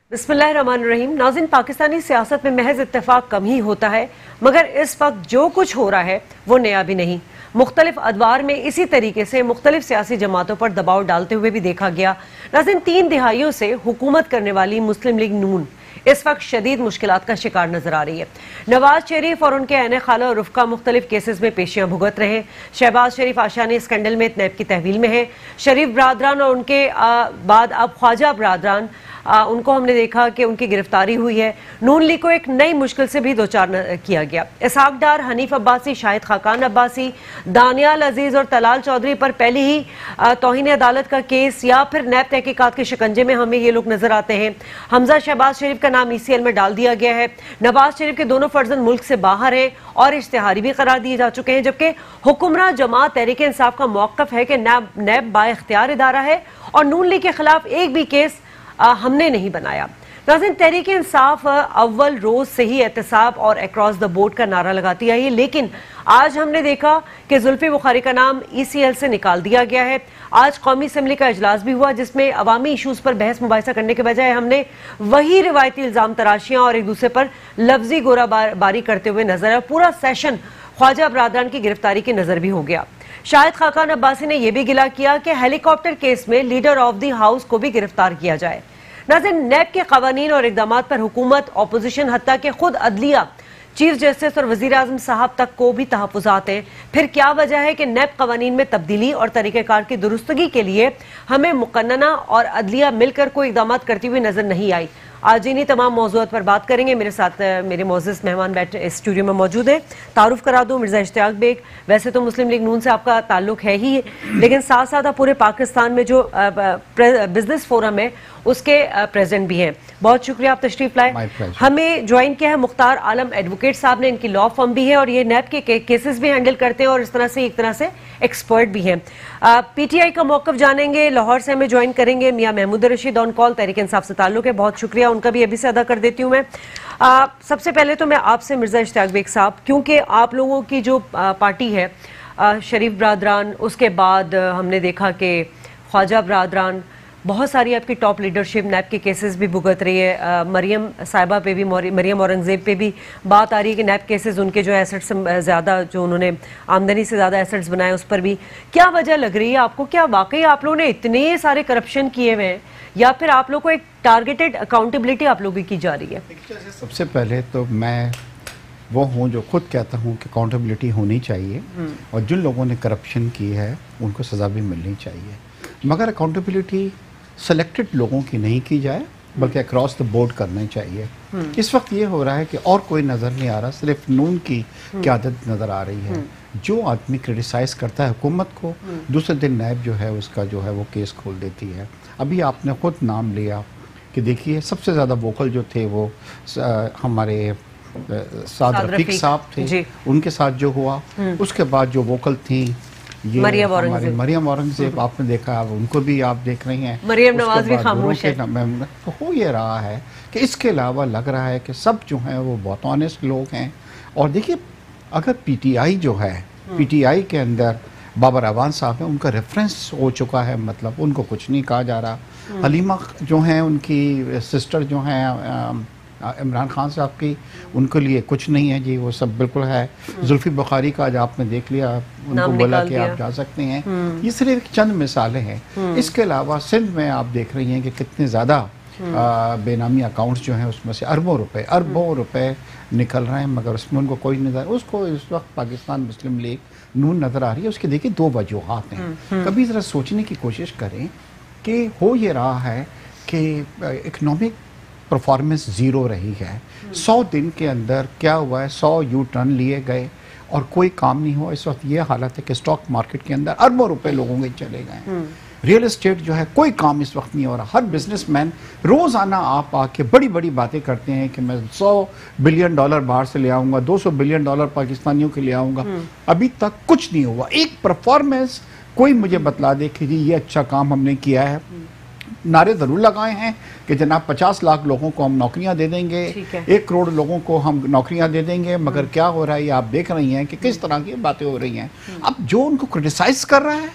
बिस्मिल्लाहिर्रहमानिर्रहीम। नाज़रीन, पाकिस्तानी सियासत में महज इत्तेफाक कम ही होता है, मगर इस वक्त जो कुछ हो रहा है वो नया भी नहीं। मुख्तलिफ अदवार में इसी तरीके से मुख्तलिफ सियासी जमातों पर दबाव डालते हुए भी देखा गया। नाज़रीन, 3 दिहाइयों से हुकूमत करने वाली मुस्लिम लीग नून इस वक्त शदीद मुश्किलात का शिकार नजर आ रही है। नवाज शरीफ और उनके अहने खाला और रुफ़का मुख्तलिफ केसेस में पेशियां भुगत रहे हैं। शहबाज शरीफ आशानी स्कैंडल में नैब की तहवील में है। शरीफ बरादरान और उनके बाद अब ख्वाजा बरादरान, उनको हमने देखा कि उनकी गिरफ्तारी हुई है। नून लीग को एक नई मुश्किल से भी दो चार किया गया। इसहाक डार, हनीफ अब्बासी, शाहिद खाकान अब्बासी, दानियाल अजीज और तलाल चौधरी पर पहले ही तौहीन अदालत का केस या फिर नैब तहकीकात के शिकंजे में हमें ये लोग नजर आते हैं। हमजा शहबाज शरीफ का नाम ECL में डाल दिया गया है। नवाज शरीफ के दोनों फर्जंद मुल्क से बाहर हैं और इश्तिहारी भी करार दिए जा चुके हैं, जबकि हुक्मरान जमात तहरीक इंसाफ का मौक़िफ़ है कि नैब बाइख्तियार इदारा है और नून लीग के खिलाफ एक भी केस हमने नहीं बनाया। नाज़रीन, तहरीक इंसाफ अव्वल रोज से ही एहतसाब और अक्रॉस द बोर्ड का नारा लगाती आई है, लेकिन आज हमने देखा कि जुल्फी बुखारी का नाम ECL से निकाल दिया गया है। आज कौमी असम्बली का इजलास भी हुआ, जिसमें अवामी इशूज़ पर बहस मुबाहिसा करने के बजाय हमने वही रिवायती इल्ज़ाम तराशियाँ और एक दूसरे पर लफ्जी गोराबारी करते हुए नजर आया। पूरा सेशन ख्वाजा बरादरान की गिरफ्तारी की नजर भी हो गया। शाहिद खाकान अब्बासी ने यह भी गिला किया कि हेलीकॉप्टर केस में लीडर ऑफ द हाउस को भी गिरफ्तार किया जाए। नाज़रीन, नैब के कवानीन और इक़दामात पर हुकूमत, ऑपोजिशन, हत्ता के खुद अदलिया, चीफ जस्टिस और वज़ीर आज़म साहब तक को भी तहफ़्फ़ुज़ात हैं। फिर क्या वजह है कि नैब कवानीन में तब्दीली और तरीक़ेकार की दुरुस्तगी के लिए हमें मुक़न्नना और अदलिया मिलकर कोई इक़दामात करती हुई नजर नहीं आई? आज इन्हीं तमाम मौज़ूआत पर बात करेंगे। मेरे साथ मेरे मोअज़्ज़ज़ मेहमान बैठे स्टूडियो में मौजूद हैं। तारुफ करा दूं, मिर्ज़ा इश्तियाक बेग। वैसे तो मुस्लिम लीग नून से आपका ताल्लुक है ही, लेकिन साथ साथ पूरे पाकिस्तान में जो बिजनेस फोरम है उसके प्रेसिडेंट भी हैं। बहुत शुक्रिया आप तशरीफ लाए। हमें ज्वाइन किया है मुख्तार आलम एडवोकेट साहब ने, इनकी लॉ फर्म भी है और ये नैब के केसेस भी हैंडल करते हैं और इस तरह से एक तरह से एक्सपर्ट भी हैं। PTI का मौक़िफ़ जानेंगे। लाहौर से हमें ज्वाइन करेंगे मियां महमूद रशीद, ऑन कॉल, तहरीक इंसाफ से ताल्लुक है। बहुत शुक्रिया, उनका भी अभी से अदा कर देती हूँ मैं। सबसे पहले तो मैं आपसे मिर्ज़ा इश्तियाक बेग साहब, क्योंकि आप लोगों की जो पार्टी है शरीफ बरादरान, उसके बाद हमने देखा कि ख्वाजा बरादरान, बहुत सारी आपकी टॉप लीडरशिप नैब के केसेस भी भुगत रही है। मरियम साहिबा पे भी, मरियम औरंगज़ेब पे भी बात आ रही है कि नैब केसेस उनके जो एसेट्स ज़्यादा, जो उन्होंने आमदनी से ज़्यादा एसेट्स बनाए, उस पर भी क्या वजह लग रही है आपको? क्या वाकई आप लोगों ने इतने सारे करप्शन किए हुए हैं या फिर आप लोग को एक टारगेटेड अकाउंटेबिलिटी आप लोगों की जा रही है? सबसे पहले तो मैं वो हूँ जो खुद कहता हूँ कि अकाउंटेबिलिटी होनी चाहिए और जिन लोगों ने करप्शन की है उनको सज़ा भी मिलनी चाहिए, मगर अकाउंटेबिलिटी सेलेक्टेड लोगों की नहीं की जाए बल्कि अक्रॉस द बोर्ड करना चाहिए। इस वक्त ये हो रहा है कि और कोई नज़र नहीं आ रहा, सिर्फ नून की क़यादत नज़र आ रही है। जो आदमी क्रिटिसाइज़ करता है हुकूमत को, दूसरे दिन नैब जो है उसका जो है वो केस खोल देती है। अभी आपने खुद नाम लिया कि देखिए सबसे ज़्यादा वोकल जो थे वो हमारे साद रफीक साहब थे, उनके साथ जो हुआ। उसके बाद जो वोकल थी ये मरियम औरंगज़ेब, आपने देखा, अब उनको भी आप देख रही हैं। मरियम नवाज भी खामोश है। तो हो ये रहा है कि इसके अलावा लग रहा है कि सब जो हैं वो बहुत ऑनेस्ट लोग हैं। और देखिए, अगर PTI जो है, PTI के अंदर बाबर अवान साहब हैं, उनका रेफरेंस हो चुका है, मतलब उनको कुछ नहीं कहा जा रहा। हलीमा जो हैं, उनकी सिस्टर जो हैं इमरान खान साहब की, उनके लिए कुछ नहीं है जी, वो सब बिल्कुल है। जुल्फी बुखारी का आज आपने देख लिया, उनको बोला कि आप जा सकते हैं। ये सिर्फ चंद मिसालें हैं। इसके अलावा सिंध में आप देख रही हैं कि कितने ज़्यादा बेनामी अकाउंट्स जो हैं उसमें से अरबों रुपए निकल रहे हैं, मगर उसमें उनको कोई नज़र, उसको इस वक्त पाकिस्तान मुस्लिम लीग नून नज़र आ रही है। उसके देखिए 2 वजूहात हैं। कभी ज़रा सोचने की कोशिश करें कि हो ये रहा है कि इकनॉमिक परफॉर्मेंस ज़ीरो रही है। 100 दिन के अंदर क्या हुआ है, 100 U-टर्न लिए गए और कोई काम नहीं हुआ। इस वक्त ये हालत है कि स्टॉक मार्केट के अंदर अरबों रुपए लोगों के चले गए। रियल एस्टेट जो है, कोई काम इस वक्त नहीं हो रहा। हर बिजनेसमैन रोज़ाना आप आके बड़ी बड़ी बातें करते हैं कि मैं $100 बिलियन बाहर से ले आऊँगा, $200 बिलियन पाकिस्तानियों के ले आऊँगा। अभी तक कुछ नहीं हुआ। एक परफॉर्मेंस कोई मुझे बतला दे कि जी ये अच्छा काम हमने किया है। नारे ज़रूर लगाए हैं कि जनाब 50 लाख लोगों को हम नौकरियां दे देंगे, 1 करोड़ लोगों को हम नौकरियां दे देंगे, मगर क्या हो रहा है ये आप देख रही हैं कि किस तरह की बातें हो रही हैं। अब जो उनको क्रिटिसाइज कर रहा है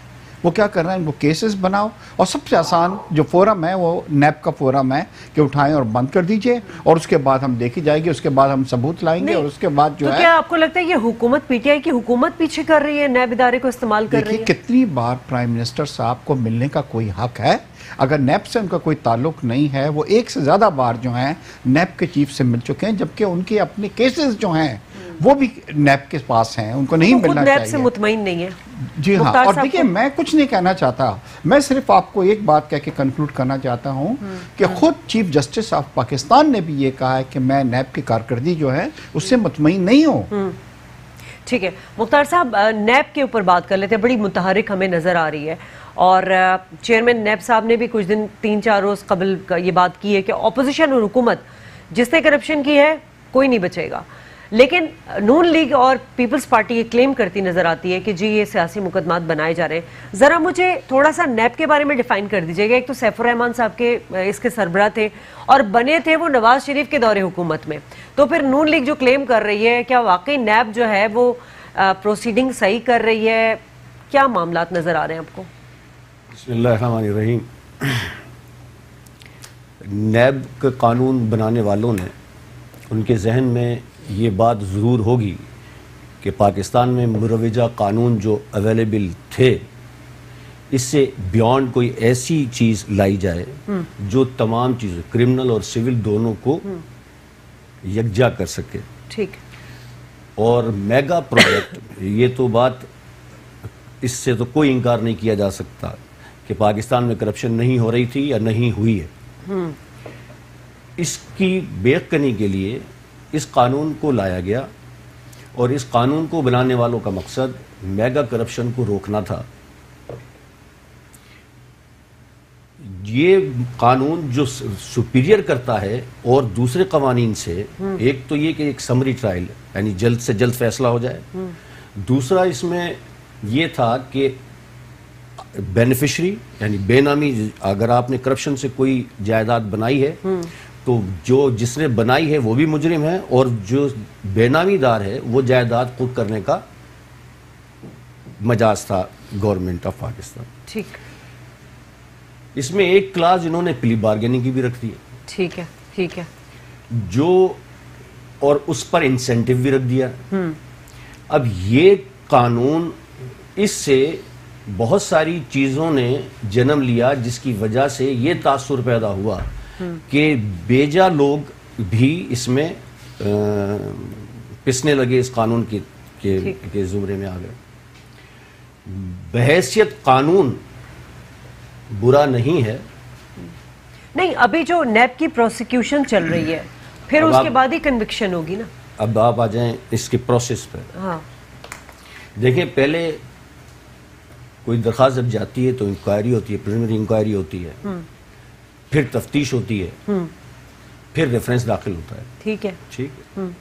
وہ کیا کر رہے ہیں, وہ کیسز بناؤ, اور سب سے آسان جو فورم ہے وہ نیب کا فورم ہے کہ اٹھائیں اور بند کر دیجئے, اور اس کے بعد ہم دیکھی جائے گی, اس کے بعد ہم ثبوت لائیں گے, اور اس کے بعد جو ہے. تو کیا آپ کو لگتا ہے یہ حکومت, پی ٹی آئی کی حکومت پیچھے کر رہی ہے, نیب ادارے کو استعمال کر رہی ہے؟ دیکھیے کتنی بار پرائم منسٹر صاحب کو ملنے کا کوئی حق ہے, اگر نیب سے ان کا کوئی تعلق نہیں ہے, وہ ایک سے زیادہ بار جو ہیں نیب کے چیف سے مل چکے ہیں, جبکہ ان کے اپنے کیسز جو ہیں وہ بھی نیب کے پاس ہیں, ان کو نہیں ملنا چاہیے. نیب سے مطمئن نہیں ہے. جی ہاں, اور دیکھیں میں کچھ نہیں کہنا چاہتا, میں صرف آپ کو ایک بات کہہ کے کنکلوڈ کرنا چاہتا ہوں کہ خود چیف جسٹس آف پاکستان نے بھی یہ کہا ہے کہ میں نیب کی کارکردگی جو ہے اس سے مطمئن نہیں ہوں. ٹھیک ہے مختار صاحب, نیب کے اوپر بات کر لیتے ہیں, بڑی متحرک ہمیں نظر آ رہی ہے, اور چیئرمین نیب صاحب نے بھی کچھ دن 3-4 روز قبل یہ بات کی ہے کہ اپوزیشن اور حکومت جس نے کرپشن کی ہے کوئی نہیں بچے گا, لیکن نون لیگ اور پیپلز پارٹی یہ کلیم کرتی نظر آتی ہے کہ جی یہ سیاسی مقدمات بنائے جا رہے ہیں. ذرا مجھے تھوڑا سا نیب کے بارے میں ڈیفائن کر دیجئے گا. ایک تو سیف الرحمان صاحب کے اس کے سربراہ تھے اور بنے تھے وہ نواز شریف کے دور حکومت میں, تو پھر نون لیگ جو کلیم کر رہی ہے, کیا واقعی نیب جو ہے وہ پروسیڈنگ صحیح کر رہی ہے؟ کیا معاملات نظر آ رہے ہیں آپ کو؟ بسم اللہ الرحمن الرحیم. نیب کا قانون بنانے والوں نے, ان کے ذہن میں یہ بات ضرور ہوگی کہ پاکستان میں مروجہ قانون جو اویلیبل تھے, اس سے بیانڈ کوئی ایسی چیز لائی جائے جو تمام چیزیں کرمنل اور سول دونوں کو یکجا کر سکے. ٹھیک. اور میگا پروجیکٹ, یہ تو بات اس سے تو کوئی انکار نہیں کیا جا سکتا کہ پاکستان میں کرپشن نہیں ہو رہی تھی یا نہیں ہوئی ہے. اس کی بیخکنی کے لیے اس قانون کو لایا گیا, اور اس قانون کو بنانے والوں کا مقصد میگا کرپشن کو روکنا تھا. یہ قانون جو سپیریئر کرتا ہے اور دوسرے قوانین سے, ایک تو یہ کہ ایک سمری ٹرائل یعنی جلد سے جلد فیصلہ ہو جائے, دوسرا اس میں یہ تھا کہ بینیفیشری یعنی بے نامی, اگر آپ نے کرپشن سے کوئی جائیداد بنائی ہے تو جو جس نے بنائی ہے وہ بھی مجرم ہے, اور جو بے نامی دار ہے وہ جائیداد خود کرنے کا مجاز تھا گورنمنٹ آف پاکستان. ٹھیک. اس میں ایک کلاز انہوں نے پلی بارگیننگ کی بھی رکھ دی ہے. ٹھیک ہے. ٹھیک ہے. جو, اور اس پر انسینٹیو بھی رکھ دیا. اب یہ قانون, اس سے بہت ساری چیزوں نے جنم لیا جس کی وجہ سے یہ تاثر پیدا ہوا کہ بیجا لوگ بھی اس میں پسنے لگے, اس قانون کے زمرے میں آ گئے. بحیثیت قانون برا نہیں ہے. نہیں, ابھی جو نیب کی پروسیکیوشن چل رہی ہے, پھر اس کے بعد ہی کنوکشن ہوگی نا. اب آپ آ جائیں اس کے پروسیس پر. ہاں دیکھیں, پہلے کوئی درخواست جب جاتی ہے تو انکوائری ہوتی ہے, پریلیمنری انکوائری ہوتی ہے, پھر تفتیش ہوتی ہے, پھر ریفرنس داخل ہوتا ہے. ٹھیک ہے. ٹھیک ہے.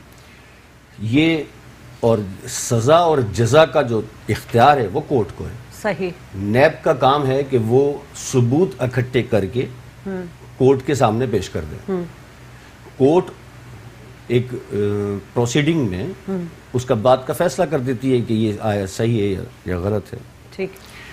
یہ اور سزا اور جزا کا جو اختیار ہے وہ کورٹ کو ہے. صحیح. نیب کا کام ہے کہ وہ ثبوت اکٹھے کر کے کورٹ کے سامنے پیش کر دیں. کورٹ ایک پروسیڈنگ میں اس کا بات کا فیصلہ کر دیتی ہے کہ یہ آیا صحیح ہے یا غلط ہے. ٹھیک.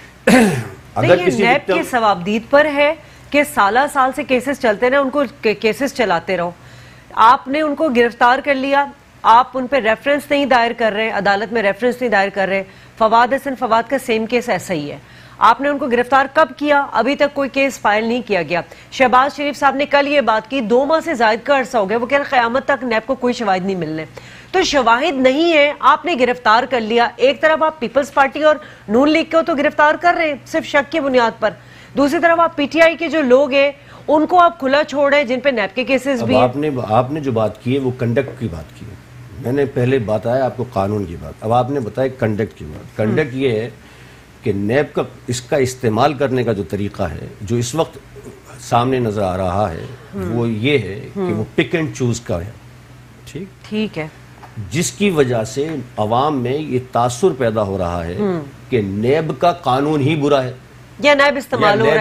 اگر یہ نیب کے ثوابدید پر ہے کہ سالہ سال سے کیسز چلتے رہے, ان کو کیسز چلاتے رہو. آپ نے ان کو گرفتار کر لیا, آپ ان پہ ریفرنس نہیں دائر کر رہے, عدالت میں ریفرنس نہیں دائر کر رہے. فواد حسن فواد کا سیم کیس ایسا ہی ہے. آپ نے ان کو گرفتار کب کیا؟ ابھی تک کوئی کیس فائل نہیں کیا گیا. شہباز شریف صاحب نے کل یہ بات کی, 2 ماہ سے زائد کا عرصہ ہو گیا, وہ کہہ رہے قیامت تک نیب کو کوئی شواہد نہیں ملنے. تو شواہد نہیں ہے, آپ نے گرفتار کر لیا. ایک طرف آپ پیپلز پارٹی اور نون لیگ کو تو گرفتار کر رہے ہیں صرف شک کی بنیاد پر, دوسری طرف آپ پی ٹی آئی کے جو لوگ ہیں ان کو آپ کھلا چھوڑ رہے ہیں جن پہ نیب کے کیسز بھی ہیں. آپ نے جو بات کی ہے وہ کنڈکٹ کی بات کی ہے. میں نے پہلے بتایا آپ کو قانون کی بات, اب آپ نے بتایا کنڈکٹ کی بات. کنڈکٹ یہ ہے کہ نیب کا اس کا استعمال کرنے کا جو طریقہ ہے جو اس وقت سامنے نظر آ رہا ہے وہ یہ ہے کہ وہ پک اینڈ چوز کا ہے. ٹھیک ہے. جس کی وجہ سے عوام میں یہ تاثر پیدا ہو رہا ہے کہ نیب کا قانون ہی برا ہے یا نیب استعمال ہو رہا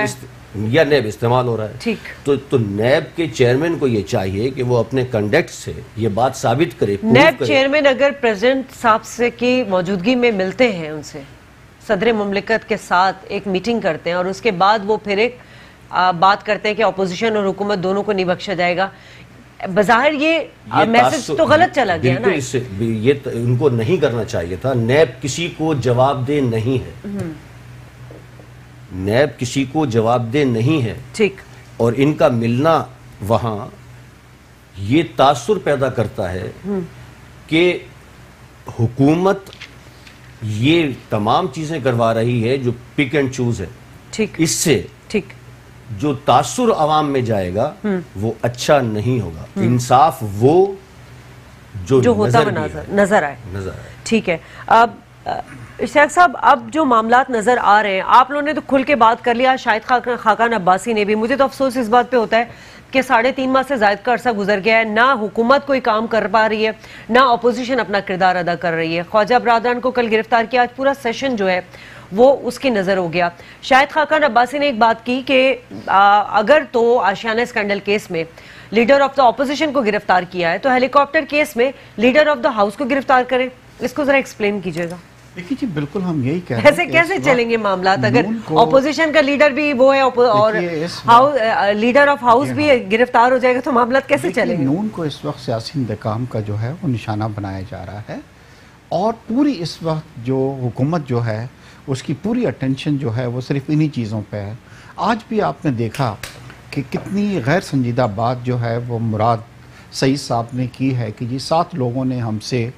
ہے. ٹھیک. تو نیب کے چیئرمین کو یہ چاہیے کہ وہ اپنے کنڈکٹ سے یہ بات ثابت کرے. نیب چیئرمین اگر پریزیڈنٹ صاحب سے کی موجودگی میں ملتے ہیں, ان سے صدر مملکت کے ساتھ ایک میٹنگ کرتے ہیں اور اس کے بعد وہ پھر ایک بات کرتے ہیں کہ اپوزیشن اور حکومت دونوں کو نہیں بخشا جائے گا. بظاہر یہ میسج تو غلط چلا گیا نا. یہ ان کو نہیں کرنا چاہیے تھا. نیب کسی کو جواب دہ نہیں ہے, نیب کسی کو جواب دہ نہیں ہے. ٹھیک. اور ان کا ملنا وہاں یہ تاثر پیدا کرتا ہے کہ حکومت یہ تمام چیزیں کروا رہی ہے جو پک اینڈ چوز ہے. ٹھیک. اس سے ٹھیک جو تاثر عوام میں جائے گا وہ اچھا نہیں ہوگا. انصاف وہ جو ہوتا ہوا نظر آئے. ٹھیک ہے. اب اشتیاق صاحب, اب جو معاملات نظر آ رہے ہیں, آپ لوگوں نے تو کھل کے بات کر لیا, شاہد خاقان عباسی نے بھی. مجھے تو افسوس اس بات پہ ہوتا ہے کہ 3.5 ماہ سے زائد کا عرصہ گزر گیا ہے, نہ حکومت کوئی کام کر پا رہی ہے, نہ اپوزیشن اپنا کردار ادا کر رہی ہے. خواجہ برادران کو کل گرفتار کیا, آج پورا سیشن جو ہے وہ اس کی نظر ہو گیا. شاہد خاقان عباسی نے ایک بات کی کہ اگر تو آشیانہ اسکینڈل کیس میں لیڈر آف دا اپوزیشن کو گرفتار کیا ہے تو ہیلی کاپٹر کیس میں لیڈر آف دا ہاؤس کو گرفتار کریں. اس کو ذرا ایکسپلین کیجئے گا. دیکھیے جی, بالکل ہم یہی کہہ رہے ہیں. ایسے کیسے چلیں گے معاملات اگر اپوزیشن کا لیڈر بھی وہ ہے اور لیڈر آف ہاؤس بھی گرفتار ہو جائے گا تو معاملات کیسے چلیں گے؟ نون کو اس وقت سیاسی انتقام کا جو ہے وہ نشانہ بنایا جا رہا ہے, اور پوری اس وقت جو حکومت جو ہے اس کی پوری اٹینشن جو ہے وہ صرف انہی چیزوں پہ ہے. آج بھی آپ نے دیکھا کہ کتنی غیر سنجیدہ بات جو ہے وہ مراد سعید صاحب نے کی ہے کہ جی 7 لوگوں نے ہم سے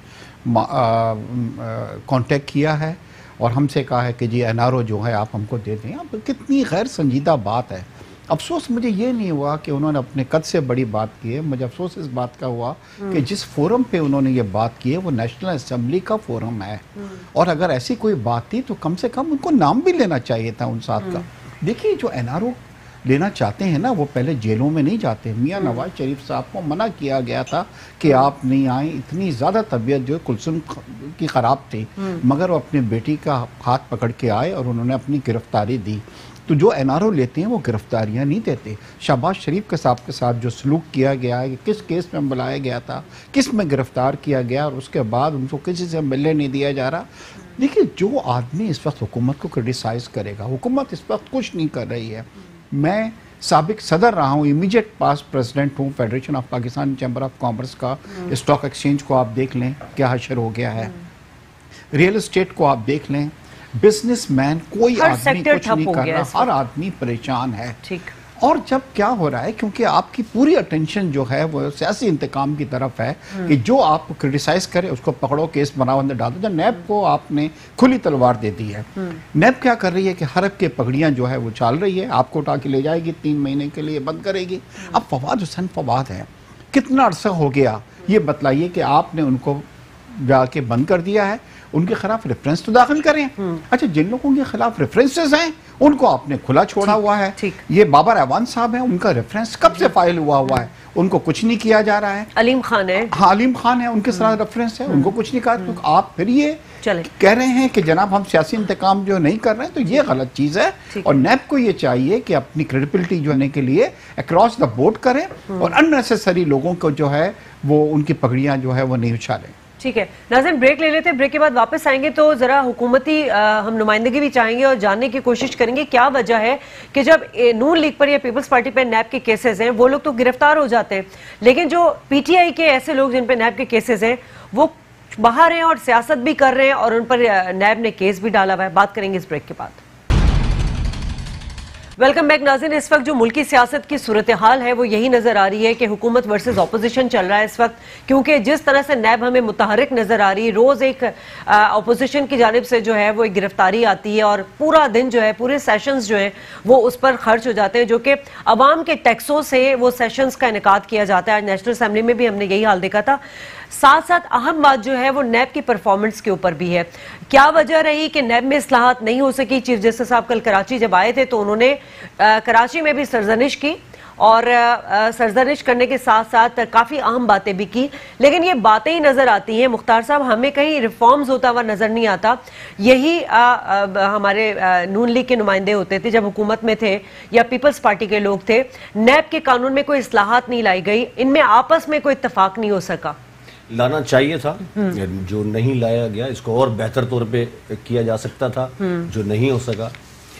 کانٹیکٹ کیا ہے اور ہم سے کہا ہے کہ جی NRO جو ہے آپ ہم کو دے دیں. اب کتنی غیر سنجیدہ بات ہے. افسوس مجھے یہ نہیں ہوا کہ انہوں نے اپنے قد سے بڑی بات کی ہے, مجھے افسوس اس بات کا ہوا کہ جس فورم پہ انہوں نے یہ بات کی ہے وہ نیشنل اسمبلی کا فورم ہے, اور اگر ایسی کوئی بات تھی تو کم سے کم ان کو نام بھی لینا چاہیے تھا ان 7 کا. دیکھیے جو NRO لینا چاہتے ہیں نا وہ پہلے جیلوں میں نہیں جاتے. میاں نواز شریف صاحب کو منع کیا گیا تھا کہ آپ نہیں آئیں, اتنی زیادہ طبیعت جو کلثوم کی خراب تھی, مگر وہ اپنے بیٹی کا ہاتھ پکڑ کے آئے اور انہوں نے اپنی گرفتاری دی. تو جو NRO لیتے ہیں وہ گرفتاریاں نہیں دیتے. شہباز شریف کے صاحب کے ساتھ جو سلوک کیا گیا ہے کہ کس کیس میں بلایا گیا تھا, کس میں گرفتار کیا گیا, اور اس کے بعد ان کو کسی سے ملنے نہیں دیا جا رہا. دیکھیے جو آدمی اس وقت حکومت کو کرٹیسائز کرے گا, حکومت اس وقت کچھ نہیں کر رہی ہے. میں سابق صدر رہا ہوں, امیجیٹ پاسٹ پریزیڈنٹ ہوں federation of Pakistan chamber of commerce کا. اسٹاک ایکسچینج کو آپ دیکھ لیں کیا حشر ہو گیا ہے, ریئل اسٹیٹ کو آپ دیکھ لیں, بزنس مین کوئی آدمی کچھ نہیں کر رہا, ہر آدمی پریشان ہے. اور جب کیا ہو رہا ہے, کیونکہ آپ کی پوری اٹینشن جو ہے وہ سیاسی انتقام کی طرف ہے کہ جو آپ کو کرٹیسائز کرے اس کو پکڑو, کیس بناؤ, اندر ڈال دو. جب نیب کو آپ نے کھلی تلوار دے دی ہے, نیب کیا کر رہی ہے کہ حرب کے پگڑیاں جو ہے وہ چال رہی ہے, آپ کو اٹھا کے لے جائے گی, 3 مہینے کے لیے بند کرے گی. اب فواد حسین فواد ہے, کتنا عرصہ ہو گیا یہ بتلائیے کہ آپ نے ان کو جا کے بند کر دیا ہے. ان کے خلاف ریفرنس تو داخل کریں. اچھا جن لوگوں کے خلاف ریفرنسز ہیں ان کو آپ نے کھلا چھوڑا ہوا ہے. یہ بابر اعوان صاحب ہیں, ان کا ریفرنس کب سے فائل ہوا ہے, ان کو کچھ نہیں کیا جا رہا ہے. علیم خان ہے, ہاں علیم خان ہے, ان کے ساتھ ریفرنس ہے, ان کو کچھ نہیں کہا. تو آپ پھر یہ کہہ رہے ہیں کہ جناب ہم سیاسی انتقام جو نہیں کر رہے ہیں, تو یہ غلط چیز ہے. اور نیب کو یہ چاہیے کہ اپنی کریڈیبلٹی جو ہونے کے لیے اکراس دا بورڈ کریں اور اننیسیسری لوگوں کو جو ہے وہ ان کی پگڑیاں جو ہے وہ نہیں اچھالیں. ٹھیک ہے ناظرین, بریک لے لیتے ہیں, بریک کے بعد واپس آئیں گے تو ذرا حکومتی ہم نمائندگی بھی چاہیں گے اور جاننے کی کوشش کریں گے کیا وجہ ہے کہ جب نون لیگ پر یا پیپلز پارٹی پر نیب کے کیسز ہیں وہ لوگ تو گرفتار ہو جاتے ہیں, لیکن جو PTI کے ایسے لوگ جن پہ نیب کے کیسز ہیں وہ باہر ہیں اور سیاست بھی کر رہے ہیں اور ان پر نیب نے کیس بھی ڈالا ہوا ہے. بات کریں گے اس بریک کے بعد. ویلکم بیک ناظرین. اس وقت جو ملکی سیاست کی صورتحال ہے وہ یہی نظر آ رہی ہے کہ حکومت ورسز اپوزیشن چل رہا ہے اس وقت, کیونکہ جس طرح سے نیب ہمیں متحرک نظر آ رہی ہے, روز ایک اپوزیشن کی جانب سے جو ہے وہ ایک گرفتاری آتی ہے اور پورا دن جو ہے, پورے سیشنز جو ہیں وہ اس پر خرچ ہو جاتے ہیں, جو کہ عوام کے ٹیکسوں سے وہ سیشنز کا انعقاد کیا جاتا ہے. آج نیشنل اسمبلی میں بھی ہم نے یہی حال دیکھا تھا. ساتھ ساتھ اہم بات جو ہے وہ نیب کی پرفارمنس کے اوپر بھی ہے. کیا وجہ رہی کہ نیب میں اصلاحات نہیں ہو سکی؟ چیف جسٹس صاحب کل کراچی جب آئے تھے تو انہوں نے کراچی میں بھی سرزنش کی اور سرزنش کرنے کے ساتھ ساتھ کافی اہم باتیں بھی کی, لیکن یہ باتیں ہی نظر آتی ہیں. مختار صاحب, ہمیں کہیں ریفارمز ہوتا ہوا نظر نہیں آتا. یہی ہمارے نون لیگ کے نمائندے ہوتے تھے جب حکومت میں تھے یا پیپلز پارٹی کے لوگ تھے. نیب کے قانون میں کوئی اصلاحات نہیں لائی گئی, ان میں آپس میں کوئی اتفاق نہیں ہو سکا. लाना चाहिए था, जो नहीं लाया गया इसको और बेहतर तौर पे किया जा सकता था, जो नहीं हो सका,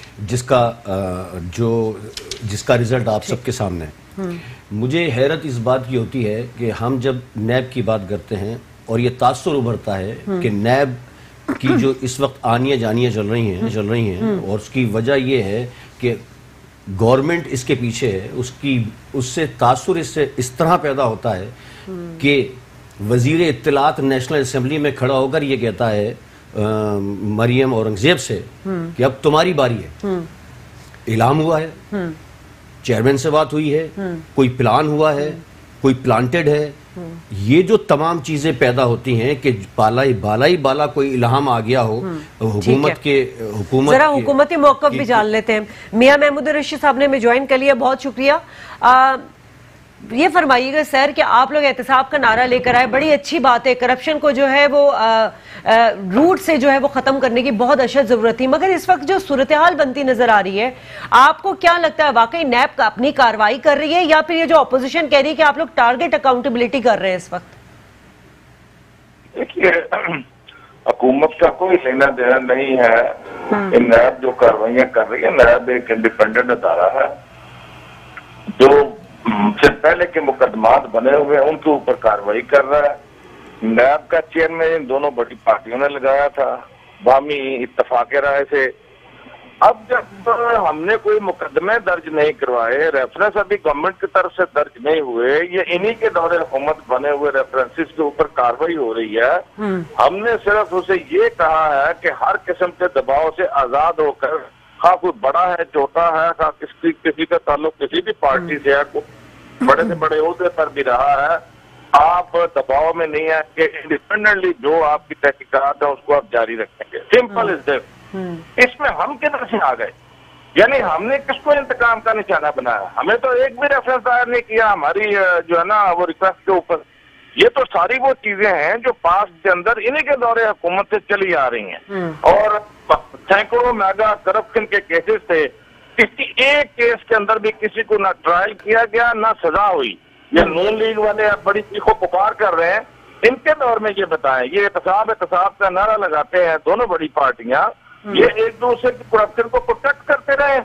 जिसका रिजल्ट आप सबके सामने है। मुझे हैरत इस बात की होती है कि हम जब नैब की बात करते हैं और ये तासुर उभरता है कि नैब की जो इस वक्त आनियाँ जानियाँ चल रही हैं और उसकी वजह ये है कि गवर्नमेंट इसके पीछे है, उससे तासुर इससे इस तरह पैदा होता है कि वजीर इत्तलात नेशनल असेंबली में खड़ा होकर ये कहता है मरियम औरंगजेब से कि अब तुम्हारी बारी है। ऐलान हुआ है, चेयरमैन से बात हुई है, कोई प्लान हुआ है, कोई प्लांटेड है। ये जो तमाम चीजें पैदा होती हैं कि बाला कोई इल्हाम आ गया हो हुकूमत जरा हुकूमती मौक़िफ़ भी जान लेते हैं। मियां महमूद रशीद साहब ने हमें ज्वाइन कर लिया, बहुत शुक्रिया। ये फरमाइएगा सर कि आप लोग एहतिसाब का नारा लेकर आए, बड़ी अच्छी बात है, करप्शन को जो है वो रूट से जो है वो खत्म करने की बहुत अशद जरूरत थी, मगर इस वक्त जो सूरत हाल बनती नजर आ रही है, आपको क्या लगता है वाकई नैब अपनी कार्रवाई कर रही है या फिर ये जो अपोजिशन कह रही है कि आप लोग टारगेट अकाउंटेबिलिटी कर रहे हैं इस वक्त? देखिए, हुकूमत का कोई लेना देना नहीं है। नैब जो कार्रवाइयां कर रही है, नैब एक इंडिपेंडेंट अदारा है जो से पहले के मुकदमात बने हुए हैं उनके ऊपर कार्रवाई कर रहा है। नैब का चेयरमैन इन दोनों बड़ी पार्टियों ने लगाया था बामी इत्तफाक राय से। अब जब हमने कोई मुकदमे दर्ज नहीं करवाए, रेफरेंस अभी गवर्नमेंट की तरफ से दर्ज नहीं हुए, ये इन्हीं के दौरे हुकूमत बने हुए रेफरेंसेस के ऊपर कार्रवाई हो रही है। हमने सिर्फ उसे ये कहा है कि हर किस्म के दबाव से आजाद होकर, खा कोई बड़ा है छोटा है, खा किसी का ताल्लुक किसी भी पार्टी से है, बड़े से बड़े ओहदे पर भी रहा है, आप दबाव में नहीं है कि इंडिपेंडेंटली जो आपकी तहकीकात है उसको आप जारी रखेंगे। Simple is this. इसमें हम किधर से आ गए? यानी हमने किसको इंतकाम का निशाना बनाया? हमें तो एक भी रेफरेंस दायर नहीं किया हमारी जो है ना वो रिक्वेस्ट के ऊपर। ये तो सारी वो चीजें हैं जो पास्ट के अंदर इन्हीं के दौरे हुकूमत से चली आ रही हैं। और सैकड़ों मेगा करप्शन के केसेस थे, किसी एक केस के अंदर भी किसी को ना ट्रायल किया गया ना सजा हुई। ये नून लीग वाले बड़ी चीखों पुकार कर रहे हैं, इनके दौर में ये बताएं, ये एहतसाब का नारा लगाते हैं दोनों बड़ी पार्टियां, ये एक दूसरे की करप्शन को प्रोटेक्ट करते रहे।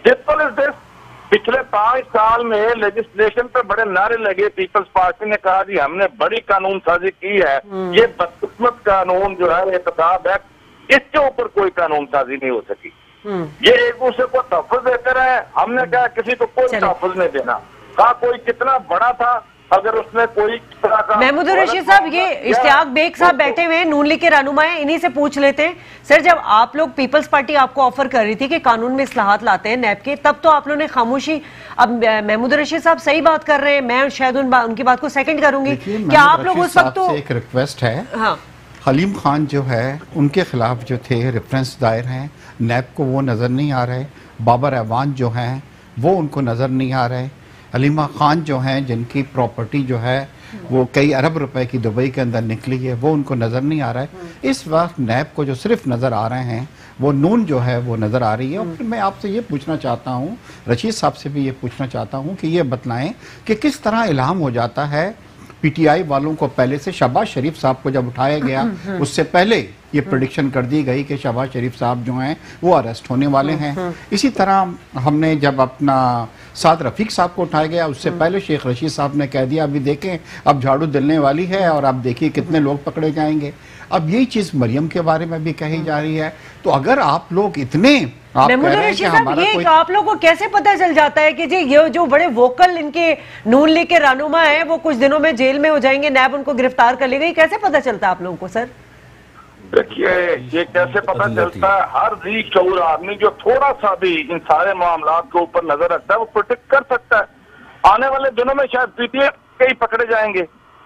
पिछले 5 साल में लेजिस्लेशन पे बड़े नारे लगे, पीपल्स पार्टी ने कहा जी हमने बड़ी कानून साजी की है, ये बदकिस्मत कानून जो है एहतसाब है, इसके ऊपर कोई कानून साजी नहीं हो सकी। ये एक दूसरे को तहफ़्फ़ुज़ देते रहे। हमने कहा किसी को कोई तहफ़्फ़ुज़ नहीं देना, कहा कोई कितना बड़ा था, अगर उसने कोई तरह का। महमूद रशीद साहब, ये इश्तियाक बेग साहब बैठे हुए हैं, नून लीग के रहनुमा हैं, इन्हीं से पूछ लेते हैं। सर, जब आप लोग पीपल्स पार्टी आपको ऑफर कर रही थी कि कानून में इस्लाहात लाते हैं नैब के, तब तो आप लोगों ने खामोशी। अब महमूद रशीद साहब सही बात कर रहे हैं, मैं शायद उनकी बात को सेकंड करूंगी कि आप लोग उस वक्त तो एक रिक्वेस्ट है। हाँ, हलीम खान जो है उनके खिलाफ जो थे रेफरेंस दायर हैं, नैब को वो नज़र नहीं आ रहे। बाबर अवान जो हैं वो उनको नज़र नहीं आ रहे। हलीमा खान जो हैं जिनकी प्रॉपर्टी जो है वो कई अरब रुपए की दुबई के अंदर निकली है, वो उनको नज़र नहीं आ रहा है। इस वक्त नैब को जो सिर्फ नज़र आ रहे हैं वो नून जो है वो नज़र आ रही है। और फिर मैं आपसे ये पूछना चाहता हूँ, रशीद साहब से भी ये पूछना चाहता हूँ कि ये बतलाएं कि किस तरह इल्हाम हो जाता है पीटीआई वालों को। पहले से शहबाज शरीफ साहब को जब उठाया गया उससे पहले ये प्रेडिक्शन कर दी गई कि शहबाज शरीफ साहब जो हैं वो अरेस्ट होने वाले हैं। इसी तरह हमने जब अपना साद रफीक साहब को उठाया गया उससे पहले शेख रशीद साहब ने कह दिया अभी देखें अब झाड़ू दिलने वाली है और अब देखिए कितने लोग पकड़े जाएंगे। अब यही चीज़ मरियम के बारे में भी कही जा रही है। तो अगर आप लोग इतने आप कह रहे हैं कि हमारा कोई, आप लोगों को कैसे पता चल जाता है कि जी ये जो बड़े वोकल इनके नून लीग के रहनुमा हैं वो कुछ दिनों में जेल में हो जाएंगे, नैब उनको गिरफ्तार कर लेगी, कैसे पता चलता है आप लोगों को? सर देखिए, ये कैसे पता चलता है? हर जी शऊर आदमी जो थोड़ा सा भी इन सारे मामला के ऊपर नजर रखता है वो प्रोटेक्ट कर सकता है। आने वाले दिनों में शायद पीटीआई कई पकड़े जाएंगे।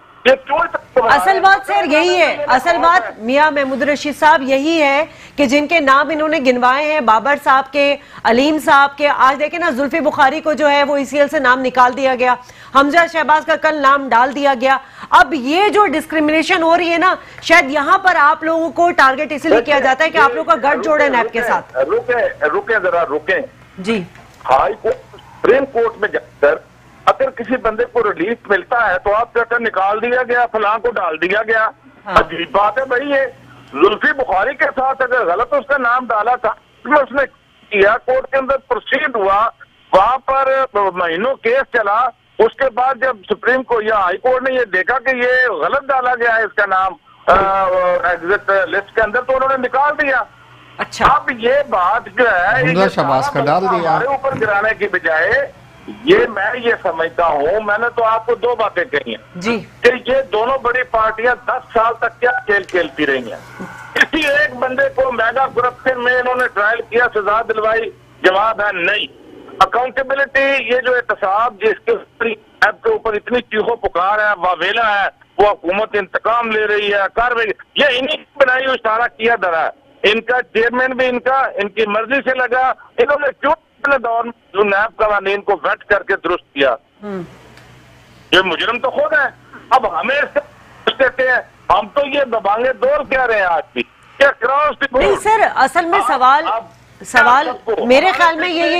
असल बात सर यही है, असल बात मियां महमूद रशीद साहब यही है कि जिनके नाम इन्होंने गिनवाए हैं, बाबर साहब के, अलीम साहब के, आज देखें ना जुल्फी बुखारी को जो है वो ईसीएल से नाम निकाल दिया गया, हमजा शहबाज का कल नाम डाल दिया गया। अब ये जो डिस्क्रिमिनेशन हो रही है ना, शायद यहाँ पर आप लोगों को टारगेट इसलिए किया जाता है कि आप लोगों का गठजोड़ है नैब के साथ। रुके जरा रुके जी, हाई कोर्ट सुप्रीम कोर्ट में जाकर اگر کسی بندے کو ریلیف ملتا ہے تو آپ کہتے ہیں نکال دیا گیا، فلاں کو ڈال دیا گیا. عجیب بات ہے بھائی. یہ زلفی بخاری کے ساتھ اگر غلط اس کا نام ڈالا تھا، اس نے کیا، کورٹ کے اندر پروسیڈ ہوا، وہاں پر مہینوں کیس چلا. اس کے بعد جب سپریم کورٹ یا ہائی کورٹ نے یہ دیکھا کہ یہ غلط ڈالا گیا ہے اس کا نام ایگزٹ لسٹ کے اندر، تو انہوں نے نکال دیا. اچھا، اب یہ بات جو ہے حمزہ شہباز کا ڈال دیا ہمارے اوپر گرانے کی بجائے میں یہ سمجھتا ہوں، میں نے تو آپ کو دو باتیں کہی ہیں جی، کہ یہ دونوں بڑی پارٹیاں 10 سال تک کیا کھیل کھیلتی رہی ہیں. کسی ایک بندے کو میگا کرپشن میں انہوں نے ٹرائل کیا، سزا دلوائی؟ جواب ہے نہیں. اکاؤنٹیبلٹی، یہ جو احتساب جس کے ایپ کے اوپر اتنی چیخو پکار ہے، واویلا ہے، وہ حکومت انتقام لے رہی ہے، کاروائی، یہ انہیں بنائی ہوئی سارا کیا درا ہے. ان کا چیئرمین بھی ان کی مرضی سے لگا. انہوں نے کیوں اپنے دور میں جو نیب قوانین کو ویٹ کر کے درست کیا؟ یہ مجرم تو خود ہے. اب ہمیں اس سے کہتے ہیں ہم تو یہ دبانگے دور کہہ رہے ہیں آج بھی. کیا کراس نہیں سر، اصل میں سوال میرے خیال میں یہ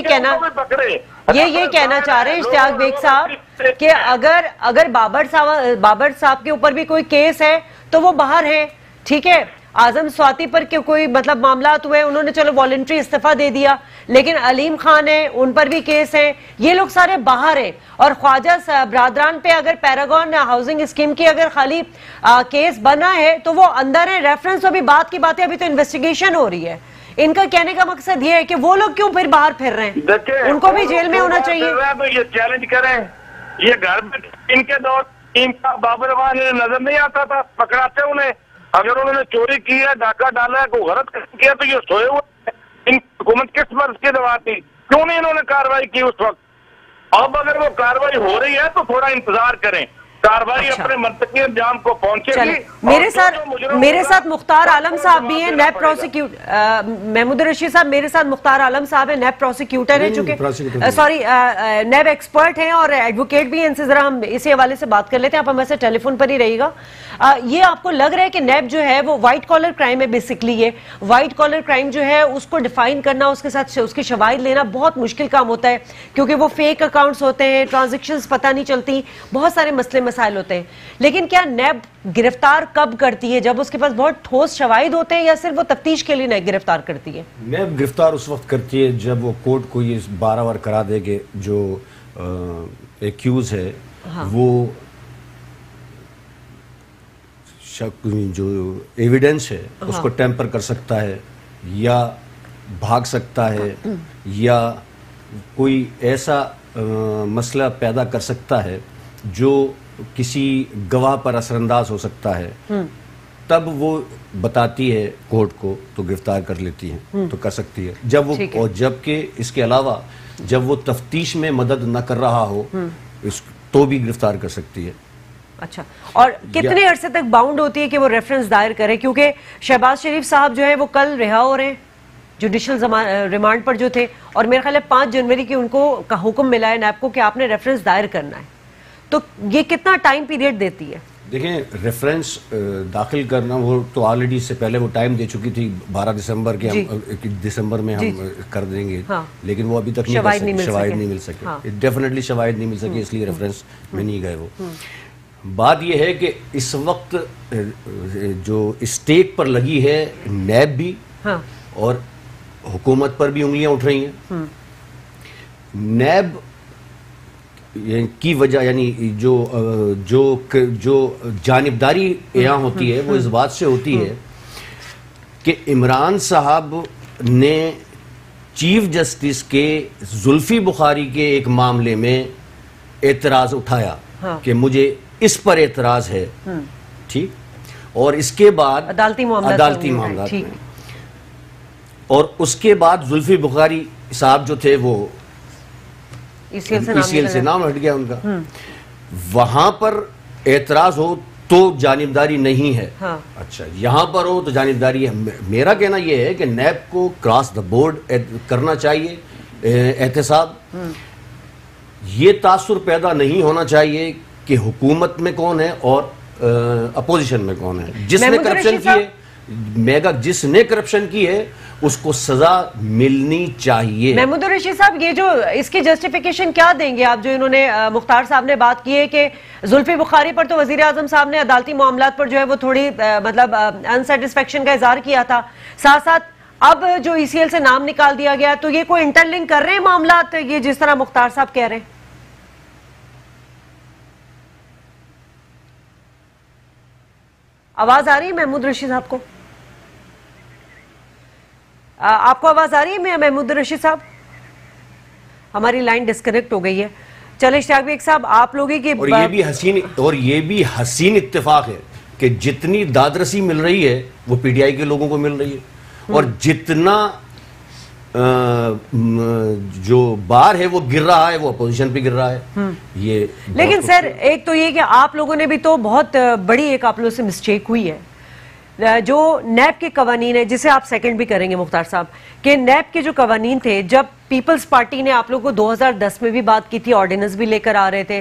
کہنا چاہ رہے ہیں اشتیاق بیگ صاحب کہ اگر بابر صاحب کے اوپر بھی کوئی کیس ہے تو وہ باہر ہیں، ٹھیک ہے. اعظم سواتی پر کوئی مطلب معاملات ہوئے، انہوں نے چلو والنٹری استعفیٰ دے دیا، لیکن علیم خان ہے، ان پر بھی کیس ہیں، یہ لوگ سارے باہر ہیں. اور خواجہ برادران پہ اگر پیراگون ہاؤسنگ اسکیم کی اگر خالی کیس بنا ہے تو وہ اندر ہیں. ریفرنس ابھی بات کی باتیں، ابھی تو انویسٹیگیشن ہو رہی ہے. ان کا کہنے کا مقصد یہ ہے کہ وہ لوگ کیوں پھر باہر پھر رہے ہیں، ان کو بھی جیل میں ہونا چاہیے. تو یہ چیلنج کریں، یہ گھر میں ان کے دور ان کا بابر اعوان نظر نہیں آتا تھا، پکڑاتے انہیں. اگر انہوں نے چوری کی ہے، ڈاکہ ڈالا ہے، کوئی غلط کیا تو یہ سوئے ہوئے. ان حکومت کس مرض کی دوا تھی؟ کیوں نہیں انہوں نے کاروائی کی اس وقت؟ اب اگر وہ کاروائی ہو رہی ہے تو تھوڑا انتظار کریں، کاروائی اپنے منطقی انجام کو پہنچے گی. میرے ساتھ مختار عالم صاحب بھی ہیں، نیب پروسیکیوٹر. محمود رشید صاحب میرے ساتھ مختار عالم صاحب ہیں، نیب پروسیکیوٹر ہیں، چونکہ سوری نیب ایکسپرٹ ہیں اور ایڈوکیٹ بھی ہیں. ان سے ذرا ہم اسی حوالے سے بات کر لیتے ہیں، آپ ہمارے سے ٹیلی فون پر ہی رہی گا. یہ آپ کو لگ رہا ہے کہ نیب جو ہے وہ وائٹ کالر کرائم ہے بیسکلی. یہ وائٹ کالر کرائم جو ہے اس کو ڈیفائن کرنا، اس کے ساتھ اس کے شواہد لینا بہت مشکل کام ہوتا ہے، کیونکہ وہ فیک اکاؤنٹس ہوتے ہیں، ٹرانزیکشنز پتہ نہیں چلتی، بہت سارے مسائل ہوتے ہیں. لیکن کیا نیب گرفتار کب کرتی ہے؟ جب اس کے پاس بہت ٹھوس شواہد ہوتے ہیں، یا صرف وہ تفتیش کے لیے نہیں گرفتار کرتی ہے؟ نیب گرفتار اس وقت کرتی ہے جب وہ کورٹ کو یہ بارآور کرا دے کہ جو ایکیوز ہے وہ جو ایویڈنس ہے اس کو ٹیمپر کر سکتا ہے، یا بھاگ سکتا ہے، یا کوئی ایسا مسئلہ پیدا کر سکتا ہے جو کسی گواہ پر اثر انداز ہو سکتا ہے، تب وہ بتاتی ہے کورٹ کو تو گرفتار کر لیتی ہے، تو کر سکتی ہے. جب وہ اور جبکہ اس کے علاوہ جب وہ تفتیش میں مدد نہ کر رہا ہو تو بھی گرفتار کر سکتی ہے. اچھا، اور کتنے عرصے تک باؤنڈ ہوتی ہے کہ وہ ریفرنس دائر کرے؟ کیونکہ شہباز شریف صاحب جو ہے وہ کل رہا ہو رہے ہیں جوڈیشل ریمانڈ پر جو تھے، اور میرے خیال ہے 5 جنوری کی ان کو کا حکم ملا ہے نیب کو کہ آپ نے ریفرنس دائر کرنا ہے. تو یہ کتنا ٹائم پیریڈ دیتی ہے؟ دیکھیں، ریفرنس داخل کرنا وہ تو آلریڈی اس سے پہلے وہ ٹائم دے چکی تھی 12 دسمبر کے، دسمبر میں ہم کر دیں گے، لیکن وہ ابھی تک شواہد نہیں مل سکے. ڈیفینیٹلی شواہد نہیں مل سکے، اس لیے ریفرنس میں نہیں گئے. وہ بات یہ ہے کہ اس وقت جو اسٹیک پر لگی ہے نیب بھی اور حکومت پر بھی انگلیاں اٹھ رہی ہیں. نیب کی وجہ یعنی جو جانبداری یہاں ہوتی ہے وہ اس بات سے ہوتی ہے کہ عمران صاحب نے چیف جسٹس کے زلفی بخاری کے ایک معاملے میں اعتراض اٹھایا کہ مجھے اس پر اعتراض ہے، ٹھیک، اور اس کے بعد عدالتی معاملات میں، اور اس کے بعد زلفی بخاری صاحب جو تھے وہ ECL سے نام ہٹ گیا ان کا. وہاں پر اعتراض ہو تو جانبداری نہیں ہے. اچھا، یہاں پر ہو تو جانبداری ہے. میرا کہنا یہ ہے کہ نیب کو کراس دا بورڈ کرنا چاہیے احتساب. یہ تاثر پیدا نہیں ہونا چاہیے کہ حکومت میں کون ہے اور اپوزیشن میں کون ہے. جس نے کرپشن کی ہے، جس نے کرپشن کی ہے اس کو سزا ملنی چاہیے. محمود الرشید صاحب یہ جو اس کی جسٹیفیکیشن کیا دیں گے آپ، جو انہوں نے مختار صاحب نے بات کی ہے کہ زلفی بخاری پر تو وزیر اعظم صاحب نے عدالتی معاملات پر جو ہے وہ تھوڑی مطلب انسیٹسفیکشن کا اظہار کیا تھا، ساتھ ساتھ اب جو ای سی ایل سے نام نکال دیا گیا، تو یہ کوئی انٹر لنک کر رہے ہیں معاملات یہ جس طرح مختار صاحب کہہ رہے ہیں؟ آواز آ رہی ہے محمود رشید صاحب کو؟ آپ کو آواز آ رہی ہے محمود رشید صاحب؟ ہماری لائن ڈسکنیکٹ ہو گئی ہے. چلے اشتیاق بیگ صاحب آپ لوگوں کی اور یہ بھی حسین اتفاق ہے کہ جتنی دادرسی مل رہی ہے وہ پی ٹی آئی کے لوگوں کو مل رہی ہے، اور جتنا جو بار ہے وہ گر رہا ہے وہ اپوزیشن پہ گر رہا ہے. یہ لیکن سر ایک تو یہ کہ آپ لوگوں نے بھی تو بہت بڑی ایک آپ لوگوں سے مسٹیک ہوئی ہے، جو نیب کے قوانین ہے جسے آپ سیکنڈ بھی کریں گے مختار صاحب، کہ نیب کے جو قوانین تھے، جب پیپلز پارٹی نے آپ لوگوں کو 2010 میں بھی بات کی تھی، آرڈیننس بھی لے کر آ رہے تھے،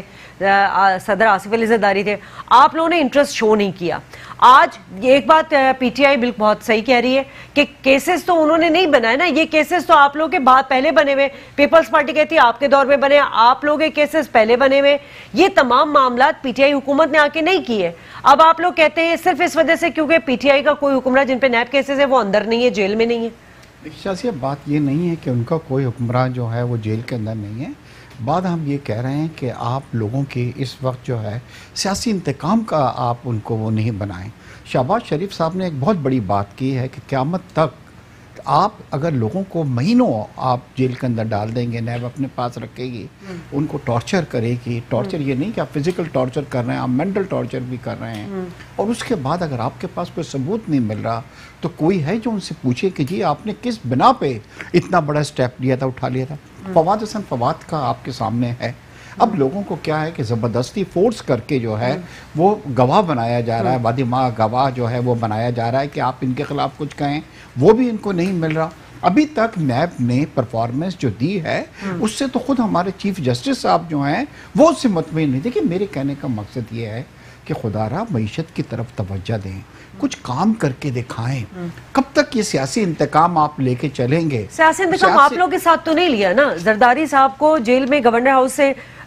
صدر آصف علی زرداری تھے، آپ لوگوں نے انٹرسٹ شو نہیں کیا. آج ایک بات پی ٹی آئی بالکل بہت صحیح کہہ رہی ہے کہ کیسز تو انہوں نے نہیں بنائے نا، یہ کیسز تو آپ لوگوں کے بعد پہلے بنے ہوئے، پیپلز پارٹی کہتی ہے آپ کے دور میں بنے، آپ لوگ کے کیسز پہلے بنے ہوئے. یہ تمام معاملات پی ٹی آئی حکومت نے آ کے نہیں کیے. اب آپ لوگ کہتے ہیں صرف اس وجہ سے کیونکہ پی ٹی آئی کا کوئی حکمراں جن پہ نیب کیسز ہے وہ اندر نہیں ہے، جیل میں نہیں ہے. شاہ بات یہ نہیں ہے کہ ان کا کوئی حکمران جو ہے وہ جیل کے اندر نہیں ہے. بات ہم یہ کہہ رہے ہیں کہ آپ لوگوں کے اس وقت جو ہے سیاسی انتقام کا آپ ان کو وہ نہیں بنائیں. شہباز شریف صاحب نے ایک بہت بڑی بات کی ہے کہ قیامت تک آپ اگر لوگوں کو مہینوں آپ جیل کے اندر ڈال دیں گے، نیب اپنے پاس رکھے گی، ان کو ٹارچر کرے گی. ٹارچر یہ نہیں کہ آپ فزیکل ٹارچر کر رہے ہیں، آپ مینٹل ٹارچر بھی کر رہے ہیں. اور اس کے بعد اگر آپ کے پاس کوئی ثبوت نہیں مل رہا تو کوئی ہے جو ان سے پوچھے کہ جی آپ نے کس بنا پہ اتنا بڑا سٹیپ لیا تھا، اٹھا لیا تھا. فواد حسن فواد کا آپ کے سامنے ہے. اب لوگوں کو کیا ہے کہ زبردستی فورس کر کے جو ہے وہ گواہ بنایا جا رہا ہے، وادی ماہ گواہ جو ہے وہ بنایا جا رہا ہے کہ آپ ان کے خلاف کچھ کہیں، وہ بھی ان کو نہیں مل رہا. ابھی تک نیب نے پرفارمنس جو دی ہے اس سے تو خود ہمارے چیف جسٹس صاحب جو ہیں وہ اس سے مطمئن نہیں. دیکھیں میرے کہنے کا مقصد یہ ہے کہ خدا را معیشت کی طرف توجہ دیں، کچھ کام کر کے دکھائیں. کب تک یہ سیاسی انتقام آپ لے کے چلیں گے؟ سیاسی انتقام آپ لوگ کے ساتھ تو نہیں لیا نا. زرداری صاحب کو جیل میں گورنر ہاؤس سے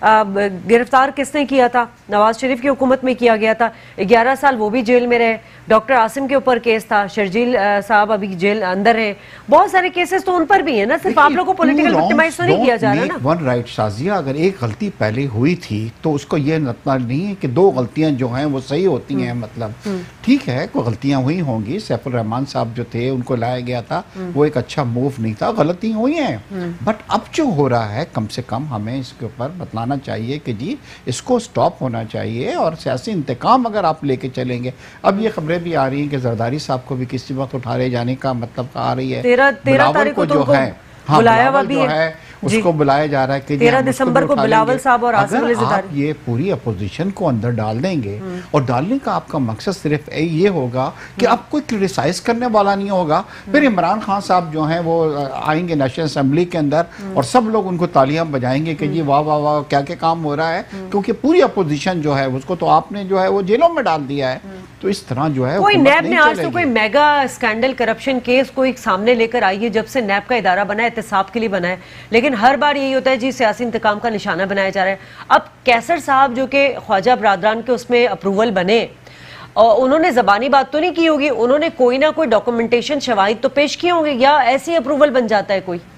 گرفتار کس نے کیا تھا؟ نواز شریف کی حکومت میں کیا گیا تھا. 11 سال وہ بھی جیل میں رہے. ڈاکٹر عاصم کے اوپر کیس تھا، شرجیل صاحب ابھی جیل اندر ہیں. بہت سارے کیسز تو ان پر بھی ہیں نا. صرف آپ لوگوں کو پولیٹیکل وکٹمائز تو نہیں کیا جا رہا نا. ون رائٹ شازیہ، اگر ایک غلطی پہلے ہوئی تھی تو اس کو یہ مطلب نہیں ہے کہ دو غلطیاں جو ہیں وہ صحیح ہوتی ہیں. مطلب ٹھیک ہے کوئی غلطیاں ہوئی ہوں گی، سیف الرحمان صاحب جو تھے ان کو لایا گیا تھا، وہ ایک اچھا موو نہیں تھا، غلطیاں ہوئی ہیں. بٹ اب جو ہو رہا ہے کم سے کم ہمیں اس کے اوپر بتلانا چاہیے کہ جی اس کو سٹاپ ہونا چاہیے، اور سیاسی انتقام اگر آپ لے کے چلیں گے. اب یہ خبریں بھی آ رہی ہیں کہ زرداری صاحب کو بھی کسی وقت اٹھارے جانے کا مطلب آ رہی ہے. 13 تاریخ کو جو ہے بلایا ہوا بھی ہے، اس کو بلایا جا رہا ہے کہ 13 دسمبر کو بلاول صاحب اور آصف علی زرداری. اگر آپ یہ پوری اپوزیشن کو اندر ڈال دیں گے اور ڈالنے کا آپ کا مقصد صرف یہ ہوگا کہ آپ کوئی کرٹیسائز کرنے والا نہیں ہوگا، پھر عمران خان صاحب جو ہیں وہ آئیں گے نیشنل اسمبلی کے اندر اور سب لوگ ان کو تالیاں بجائیں گے کہ جی واہ واہ واہ کیا کیا کام ہو رہا ہے، کیونکہ پوری اپوزیشن جو ہے اس کو تو آپ نے جو ہے وہ جیلوں میں ڈال دیا ہے. تو اس طرح جو ہے کوئی نیب نے آج تو کوئی میگا اسکینڈل کرپشن کیس کوئی سامنے لے کر آئی ہے جب سے نیب کا ادارہ بنا ہے، احتساب کے لیے بنا ہے، لیکن ہر بار یہی ہوتا ہے جی سیاسی انتقام کا نشانہ بنایا جا رہا ہے. اب کیسر صاحب جو کہ خواجہ برادران کے اس میں اپروول بنے، اور انہوں نے زبانی بات تو نہیں کی ہوگی، انہوں نے کوئی نہ کوئی ڈاکومنٹیشن شواہد تو پیش کیے ہوں گے، یا ایسی اپروول بن جاتا ہے کوئی؟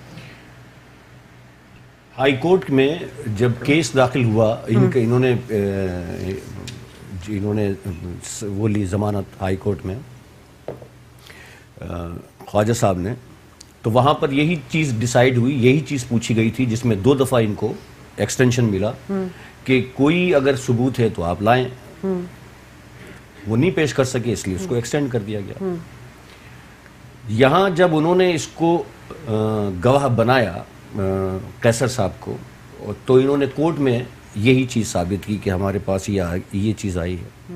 ہائی کورٹ میں جب کیس داخل ہوا انہوں نے وہ لی ضمانت ہائی کورٹ میں خواجہ صاحب نے، تو وہاں پر یہی چیز ڈیسائیڈ ہوئی، یہی چیز پوچھی گئی تھی، جس میں 2 دفعہ ان کو ایکسٹینشن ملا کہ کوئی اگر ثبوت ہے تو آپ لائیں. وہ نہیں پیش کر سکے اس لیے اس کو ایکسٹینڈ کر دیا گیا. یہاں جب انہوں نے اس کو گواہ بنایا قیصر صاحب کو، تو انہوں نے کورٹ میں یہی چیز ثابت کی کہ ہمارے پاس یہ چیز آئی ہے.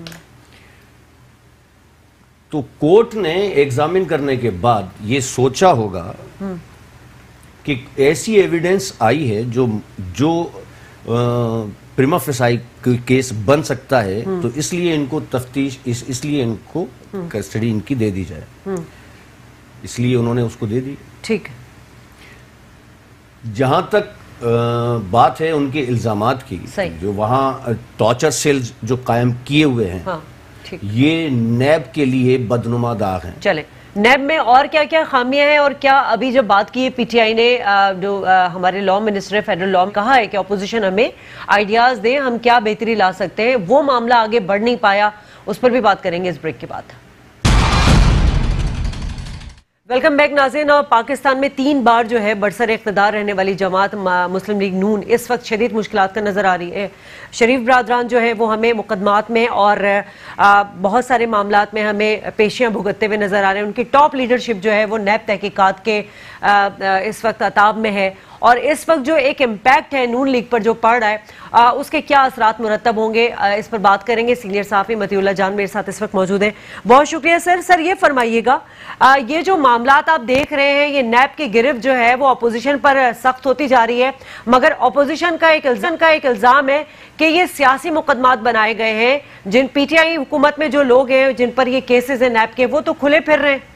تو کورٹ نے ایگزامن کرنے کے بعد یہ سوچا ہوگا کہ ایسی ایویڈنس آئی ہے جو پریما فیسائی کیس بن سکتا ہے، تو اس لیے ان کو تفتیش اس لیے ان کو کسٹڈی ان کی دے دی جائے. اس لیے انہوں نے اس کو دے دی. ٹھیک ہے. جہاں تک بات ہے ان کے الزامات کی, جو وہاں ٹارچر سیلز جو قائم کیے ہوئے ہیں, یہ نیب کے لیے بدنما داغ ہیں. چلیں, نیب میں اور کیا کیا خامیاں ہیں, اور کیا ابھی جب بات کی پی ٹی آئی نے, جو ہمارے لا منسٹر فیڈرل لا میں کہا ہے کہ اپوزیشن ہمیں آئیڈیاز دیں, ہم کیا بہتری لا سکتے ہیں, وہ معاملہ آگے بڑھ نہیں پایا, اس پر بھی بات کریں گے اس بریک کے بعد. ویلکم بیک ناظرین. اور پاکستان میں 3 بار جو ہے برسر اقتدار رہنے والی جماعت مسلم لیگ نون اس وقت شدید مشکلات کا نظر آ رہی ہے. شریف برادران جو ہے وہ ہمیں مقدمات میں اور بہت سارے معاملات میں ہمیں پیشیاں بھگتتے ہوئے نظر آ رہے ہیں. ان کی ٹاپ لیڈرشپ جو ہے وہ نیب تحقیقات کے اس وقت عتاب میں ہے, اور اس وقت جو ایک امپیکٹ ہے نون لیگ پر جو پڑ رہا ہے, اس کے کیا اثرات مرتب ہوں گے, اس پر بات کریں گے. سینئر صحافی مطیع اللہ جان میرے ساتھ اس وقت موجود ہیں. بہت شکریہ سر. سر یہ فرمائیے گا, یہ جو معاملات آپ دیکھ رہے ہیں, یہ نیب کی گرفت جو ہے وہ اپوزیشن پر سخت ہوتی جا رہی ہے, مگر اپوزیشن کا ایک الزام ہے کہ یہ سیاسی مقدمات بنائے گئے ہیں. جن پی ٹی آئی حکومت میں جو لوگ ہیں جن پر یہ کیسز ہیں نیب کے, وہ تو کھلے پھر رہے ہیں.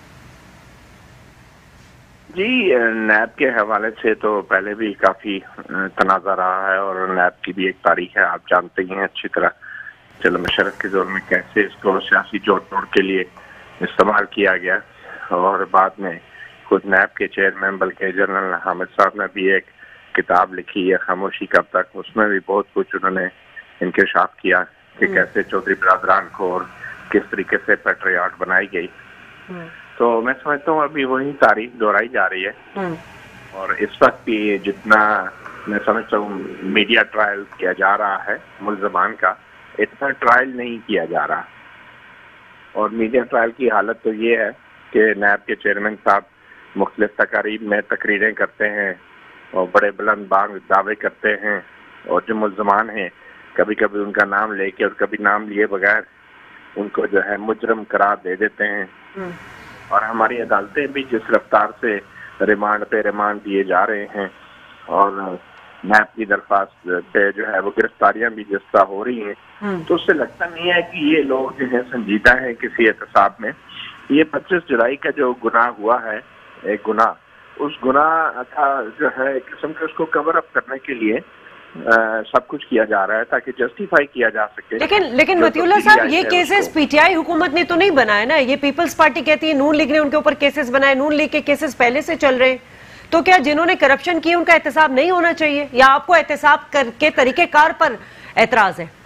جی, نیب کے حوالے سے تو پہلے بھی کافی تنازع رہا ہے, اور نیب کی بھی ایک تاریخ ہے, آپ جانتے ہی ہیں اچھی طرح. چلو مشرف کے دور میں کیسے اس کو سیاسی جوڑ توڑ کے لیے استعمال کیا گیا, اور بعد میں خود نیب کے چیئرمین بلکہ جنرل حامد صاحب نے بھی ایک کتاب لکھی ہے خاموشی کب تک, اس میں بھی بہت کچھ انہوں نے انکشاف کیا کہ کیسے چودھری برادران کو اور کس طریقے سے پیٹریاٹ بنائی گئی. تو میں سمجھتا ہوں ابھی وہی تاریخ دہرائی جا رہی ہے, اور اس وقت بھی جتنا میں سمجھتا ہوں میڈیا ٹرائل کیا جا رہا ہے ملزمان کا, اتنا ٹرائل نہیں کیا جا رہا. اور میڈیا ٹرائل کی حالت تو یہ ہے کہ نیب کے چیئرمین صاحب مختلف تقاریب میں تقریریں کرتے ہیں اور بڑے بلند بانگ دعوے کرتے ہیں, اور جو ملزمان ہیں کبھی کبھی ان کا نام لے کے اور کبھی نام لیے بغیر ان کو جو ہے مجرم قرار دے دیتے ہیں. اور ہماری عدالتیں بھی جس رفتار سے ریمانڈ پہ ریمانڈ دیے جا رہے ہیں, اور نیب کی درخواست پہ جو ہے وہ گرفتاریاں بھی جس طرح ہو رہی ہیں, تو اس سے لگتا نہیں ہے کہ یہ لوگ جو ہیں سنجیدہ ہیں کسی احتساب میں. یہ 25 جولائی کا جو گناہ ہوا ہے, ایک گناہ, اس گناہ کا جو ہے ایک قسم کے اس کو کور اپ کرنے کے لیے سب کچھ کیا جا رہا ہے تاکہ جسٹیفائی کیا جا سکے. لیکن مطیع اللہ صاحب, یہ کیسز پی ٹی آئی حکومت نے تو نہیں بنائے نا, یہ پیپلز پارٹی کہتی ہے نون لیگ نے ان کے اوپر کیسز بنائے, نون لیگ کے کیسز پہلے سے چل رہے ہیں. تو کیا جنہوں نے کرپشن کی ان کا احتساب نہیں ہونا چاہیے, یا آپ کو احتساب کے طریقہ کار پر اعتراض ہے؟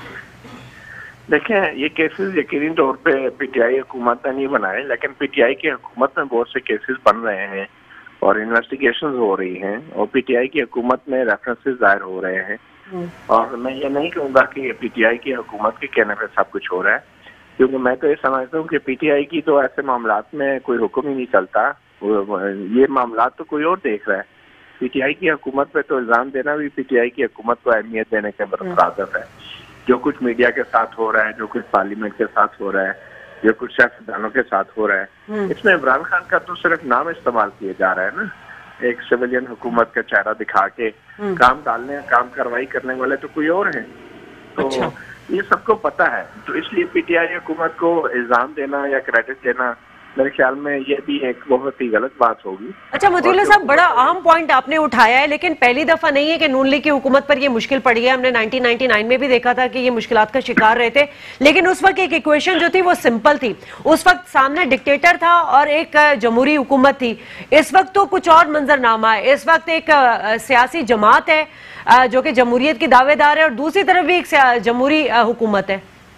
دیکھیں, یہ کیسز یقینی طور پہ پی ٹی آئی حکومت نے نہیں بنائے, لیکن پی ٹی آئی کی حکومت میں بہت سے کیسز بن رہے ہیں اور انویسٹیگیشنز ہو رہی ہیں, اور پی ٹی آئی کی حکومت میں ریفرنسز ظاہر ہو رہے ہیں. اور میں یہ نہیں کہوں گا کہ پی ٹی آئی کی حکومت کے کہنے پہ سب کچھ ہو رہا ہے, کیونکہ میں تو یہ سمجھتا ہوں کہ پی ٹی آئی کی تو ایسے معاملات میں کوئی حکم ہی نہیں چلتا, یہ معاملات تو کوئی اور دیکھ رہا ہے. پی ٹی آئی کی حکومت پہ تو الزام دینا بھی پی ٹی آئی کی حکومت کو اہمیت دینے کے برخلاف ہے. جو کچھ میڈیا کے ساتھ ہو رہا ہے, جو کچھ پارلیمنٹ کے ساتھ ہو رہا ہے, جو کچھ سیاستدانوں کے ساتھ ہو رہا ہے, اس میں عمران خان کا تو صرف نام استعمال کیا جا رہا ہے نا, ایک سویلین حکومت کا چہرہ دکھا کے کام ڈالنے, کام کاروائی کرنے والے تو کوئی اور ہیں. تو یہ سب کو پتہ ہے, تو اس لیے پی ٹی آئی حکومت کو الزام دینا یا کریڈٹ دینا میرے خیال میں یہ بھی ایک بہت ہی غلط بات ہوگی. اچھا مطیع اللہ صاحب, بڑا اہم پوائنٹ آپ نے اٹھایا ہے, لیکن پہلی دفعہ نہیں ہے کہ نون لیگ کی حکومت پر یہ مشکل پڑی ہے. ہم نے 1999 میں بھی دیکھا تھا کہ یہ مشکلات کا شکار رہے تھے, لیکن اس وقت ایک ایکویشن جو تھی وہ سمپل تھی. اس وقت سامنے ڈکٹیٹر تھا اور ایک جمہوری حکومت تھی. اس وقت تو کچھ اور منظرنامہ ہے. اس وقت ایک سیاسی جماعت ہے جو کہ جمہوریت کی دعوے دار ہے, اور دوسری طرف بھی ایک جمہوری حکومت ہے.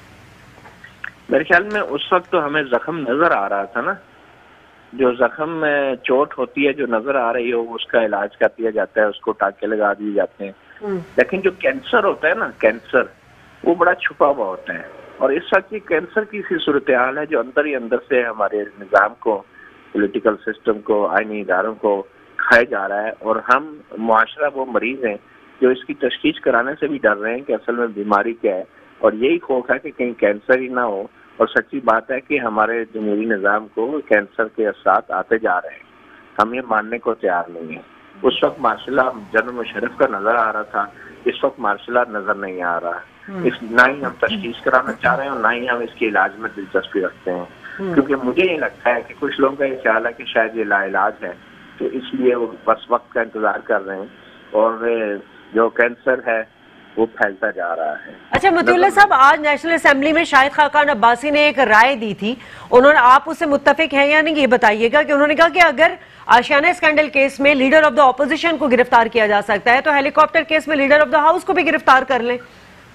میرے خیال میں اس وقت تو ہمیں زخم نظر آ رہا تھا نا, جو زخم میں چوٹ ہوتی ہے جو نظر آ رہی ہو اس کا علاج کر دیا جاتا ہے, اس کو ٹانکے لگا دیے جاتے ہیں. لیکن جو کینسر ہوتا ہے نا, کینسر وہ بڑا چھپا ہوا ہوتا ہے, اور اس وقت کینسر کی سی صورتحال ہے جو اندر ہی اندر سے ہمارے نظام کو, پولیٹیکل سسٹم کو, آئینی اداروں کو کھائے جا رہا ہے. اور ہم معاشرہ وہ مریض ہیں جو اس کی تشخیص کرانے سے بھی ڈر رہے ہیں کہ اصل میں بیماری کیا ہے, اور یہی خوف ہے کہ کہیں کینسر ہی نہ ہو. اور سچی بات ہے کہ ہمارے جمہوری نظام کو کینسر کے اثرات آتے جا رہے ہیں, ہم یہ ماننے کو تیار نہیں ہیں. اس وقت ماشاء اللہ جنرل مشرف کا نظر آ رہا تھا, اس وقت ماشاء اللہ نظر نہیں آ رہا. نہ ہی ہم تشخیص کرانا چاہ رہے ہیں اور نہ ہی ہم اس کے علاج میں دلچسپی رکھتے ہیں. کیونکہ مجھے یہ لگتا ہے کہ کچھ لوگوں کا یہ خیال ہے کہ شاید یہ لا علاج ہے، تو اس لیے وہ بس وقت کا انتظار کر رہے ہیں، اور جو کینسر ہے وہ پھیلتا جا رہا ہے۔ اچھا مطیع اللہ صاحب، آج نیشنل اسمبلی میں شاہد خاقان عباسی نے ایک رائے دی تھی، انہوں نے، آپ اس سے متفق ہیں یا نہیں یہ بتائیے گا، کہ انہوں نے کہا کہ اگر آشیانہ اسکینڈل کیس میں لیڈر آف دا اپوزیشن کو گرفتار کیا جا سکتا ہے تو ہیلی کاپٹر کیس میں لیڈر آف دا ہاؤس کو بھی گرفتار کر لیں۔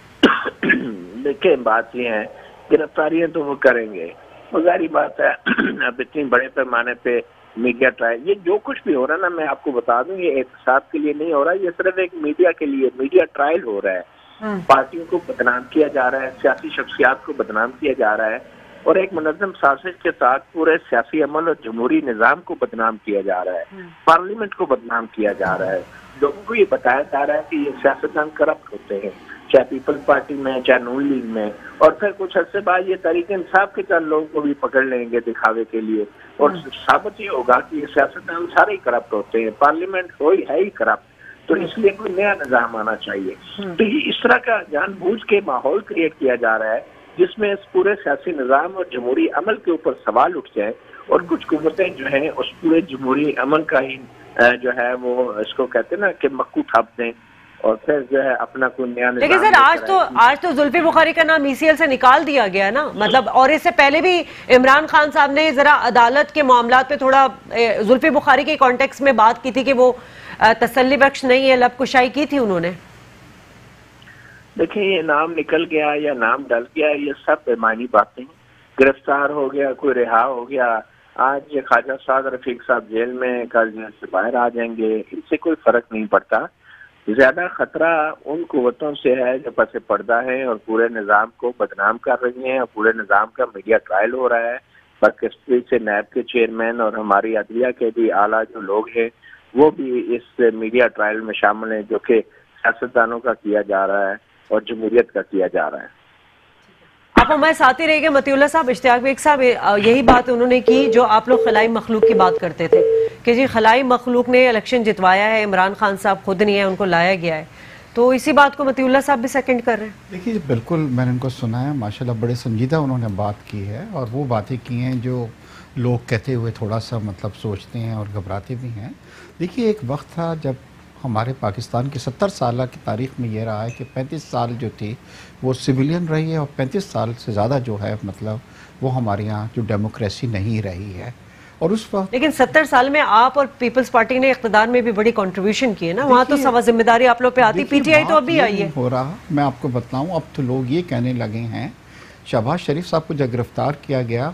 دیکھیں بات یہ ہے، گرفتاریاں تو وہ کریں گے، وہ ظاہری بات ہے، اب اتنی بڑے پیمانے پہ میڈیا ٹرائل، یہ جو کچھ بھی ہو رہا ہے نا، میں آپ کو بتا دوں یہ احتساب کے لیے نہیں ہو رہا، یہ صرف ایک میڈیا کے لیے میڈیا ٹرائل ہو رہا ہے۔ پارٹیوں کو بدنام کیا جا رہا ہے، سیاسی شخصیات کو بدنام کیا جا رہا ہے، اور ایک منظم سازش کے ساتھ پورے سیاسی عمل اور جمہوری نظام کو بدنام کیا جا رہا ہے، پارلیمنٹ کو بدنام کیا جا رہا ہے، لوگوں کو یہ بتایا جا رہا ہے کہ یہ سیاستدان کرپٹ ہوتے ہیں، چاہے پیپلز پارٹی میں، چاہے نون لیگ میں، اور پھر کچھ عرصے بعد یہ تحریک انصاف کے چند لوگوں کو بھی پکڑ لیں گے دکھاوے کے لیے، اور ثابت یہ ہوگا کہ یہ سیاستدان سارے ہی کرپٹ ہوتے ہیں، پارلیمنٹ ہے ہی کرپٹ، تو اس لیے کوئی نیا نظام آنا چاہیے۔ تو یہ اس طرح کا جان بوجھ کے ماحول کریٹ کیا جا رہا ہے جس میں اس پورے سیاسی نظام اور جمہوری عمل کے اوپر سوال اٹھ جائے، اور کچھ قوتیں جو ہیں اس پورے جمہوری عمل کا ہی جو ہے وہ اس کو کہتے ہیں نا کہ مکو ٹھاپ دیں، اور پھر جو ہے اپنا کوئی نیا نظام۔ لیکن سر آج تو زلفی بخاری کا نام ECL سے نکال دیا گیا نا، مطلب، اور اس سے پہلے بھی عمران خان صاحب نے ذرا عدالت کے معاملات پہ تھوڑا زلفی بخاری کے کانٹیکس میں بات کی تھی کہ وہ تسلی بخش نہیں ہے، لب کشائی کی تھی انہوں نے۔ دیکھیں یہ نام نکل گیا یا نام ڈل گیا، یہ سب بے معنی باتیں، گرفتار ہو گیا، کوئی رہا ہو گیا، آج یہ خواجہ سعد رفیق صاحب جیل میں، کل جیل سے باہر آ جائیں گے، ان سے کوئی فرق نہیں پڑتا۔ زیادہ خطرہ ان قوتوں سے ہے جو پس پردہ ہیں اور پورے نظام کو بدنام کر رہی ہیں، اور پورے نظام کا میڈیا ٹرائل ہو رہا ہے۔ بدقسمتی سے نیب کے چیئرمین اور ہماری عدلیہ کے بھی اعلیٰ جو لوگ ہیں وہ بھی اس میڈیا ٹرائل میں شامل ہیں، جو کہ سیاستدانوں کا کیا جا رہا ہے اور جمہوریت کا کیا جا رہا ہے۔ آپ ہمارے ساتھ ہی رہے گے مطیع اللہ صاحب۔ اشتیاق بیگ صاحب، یہی بات انہوں نے کی جو آپ لوگ خلائی مخلوق کی بات کرتے تھے کہ جی خلائی مخلوق نے الیکشن جتوایا ہے، عمران خان صاحب خود نہیں ہے، ان کو لایا گیا ہے، تو اسی بات کو مطیع اللہ صاحب بھی سیکنڈ کر رہے ہیں۔ دیکھیے بالکل میں نے ان کو سنا ہے، ماشاءاللہ بڑے سنجیدہ انہوں نے بات کی ہے، اور وہ باتیں کی ہیں جو لوگ کہتے ہوئے تھوڑا سا مطلب سوچتے ہیں اور گھبراتے بھی ہیں۔ دیکھیے ایک وقت تھا جب ہمارے پاکستان کی 70 سالہ کی تاریخ میں یہ رہا ہے کہ 35 سال جو تھی وہ سویلین رہی ہے، اور 35 سال سے زیادہ جو ہے مطلب وہ ہمارے یہاں جو ڈیموکریسی نہیں رہی ہے، اور اس وقت لیکن 70 سال میں آپ اور پیپلز پارٹی نے اقتدار میں بھی بڑی کنٹریبیوشن کی ہے نا، وہاں تو سوا ذمہ داری آپ لوگ پہ آتی، پی ٹی آئی تو اب بھی آئی ہے۔ ہو رہا میں آپ کو بتلاؤں، اب تو لوگ یہ کہنے لگے ہیں، شہباز شریف صاحب کو جب گرفتار کیا گیا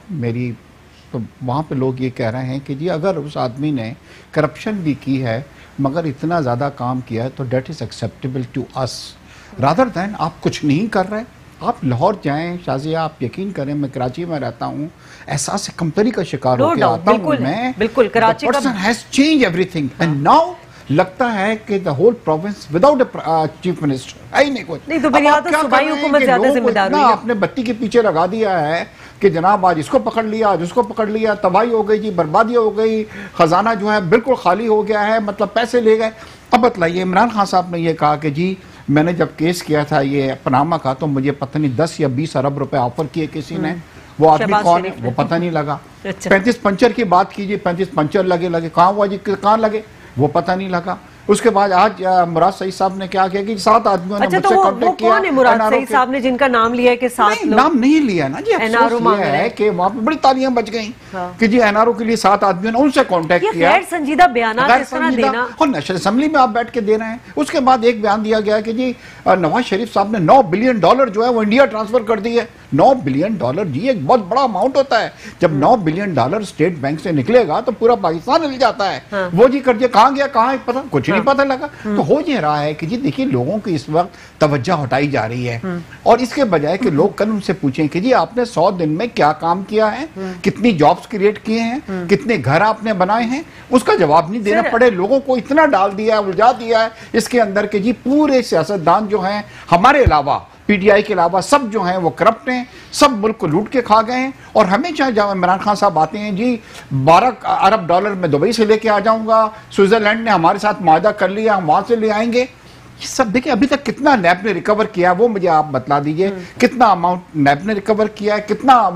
تو وہاں پہ لوگ یہ کہہ رہے ہیں کہ جی اگر اس آدمی نے کرپشن بھی کی ہے مگر اتنا زیادہ کام کیا ہے تو that is acceptable to us, rather than آپ کچھ نہیں کر رہے۔ آپ لاہور جائیں شازیہ، آپ یقین کریں، میں کراچی میں رہتا ہوں، احساس کمتری کا شکار ہو کے آتا ہوں میں، بالکل کراچی کا person has change everything, and now لگتا ہے کہ the whole province without a chief minister ہے ہی نہیں کچھ۔ نہیں تو پھر یہاں تو صوبائی حکومت زیادہ ذمہ دار ہوئی ہے۔ آپ نے بتی کے پیچھے لگا دیا ہے کہ جناب آج اس کو پکڑ لیا، آج اس کو پکڑ لیا، تباہی ہو گئی جی، بربادی ہو گئی، خزانہ جو ہے بالکل خالی ہو گیا ہے، مطلب پیسے لے گئے۔ اب بتلائیے، عمران خان صاحب نے یہ کہا کہ جی میں نے جب کیس کیا تھا یہ پناما کا تو مجھے پتہ نہیں 10 یا 20 ارب روپے آفر کیے کسی نے، وہ آدمی کون ہے وہ پتہ نہیں لگا۔ 35 پنچر کی بات کیجیے، 35 پنچر لگے کہاں ہوا جی، کہاں لگے وہ پتہ نہیں لگا۔ اس کے بعد آج مراد سعید صاحب نے کیا کیا کہ 7 آدمیوں نے مجھ سے کانٹیکٹ کیا۔ کون ہے مراد سعید صاحب نے جن کا نام لیا ہے کہ 7 لوگ؟ نام نہیں لیا نا جی، افسوس یہ ہے کہ وہاں پہ بڑی تالیاں بچ گئیں کہ جی NRO کے لیے 7 آدمیوں نے ان سے کانٹیکٹ کیا۔ غیر سنجیدہ بیانات اس طرح دینا، اور نیشنل اسمبلی میں آپ بیٹھ کے دے رہے ہیں۔ اس کے بعد ایک بیان دیا گیا کہ جی نواز شریف صاحب نے $9 بلین جو ہے وہ انڈیا ٹرانسفر کر دی ہے۔ $9 بلین جی ایک بہت بڑا اماؤنٹ ہوتا ہے۔ جب $9 بلین اسٹیٹ بینک سے نکلے گا تو پورا پاکستان ہل جاتا ہے۔ وہ جی کر دیا، کہاں گیا، کہاں پتہ کچھ نہیں پتہ لگا۔ تو ہو یہ رہا ہے کہ جی دیکھیے لوگوں کی اس وقت توجہ ہٹائی جا رہی ہے، اور اس کے بجائے کہ لوگ کل ان سے پوچھیں کہ جی آپ نے 100 دن میں کیا کام کیا ہے، کتنی جابز کریٹ کیے ہیں، کتنے گھر آپ نے بنائے ہیں، اس کا جواب نہیں دینا پڑے۔ لوگوں کو اتنا ڈال دیا ہے، الجھا دیا ہے اس کے اندر کہ جی پورے سیاستدان جو ہیں ہمارے علاوہ، پی ٹی آئی کے علاوہ سب جو ہیں وہ کرپٹ ہیں، سب ملک کو لوٹ کے کھا گئے ہیں۔ اور ہمیشہ جب عمران خان صاحب آتے ہیں جی $12 ارب میں دبئی سے لے کے آ جاؤں گا، سوئٹزرلینڈ نے ہمارے ساتھ معاہدہ کر لیا، ہم وہاں سے لے آئیں گے۔ یہ سب دیکھیں ابھی تک کتنا نیب نے ریکور کیا ہے وہ مجھے آپ بتلا دیجئے، کتنا اماؤنٹ نیب نے ریکور کیا ہے، کتنا اماؤنٹ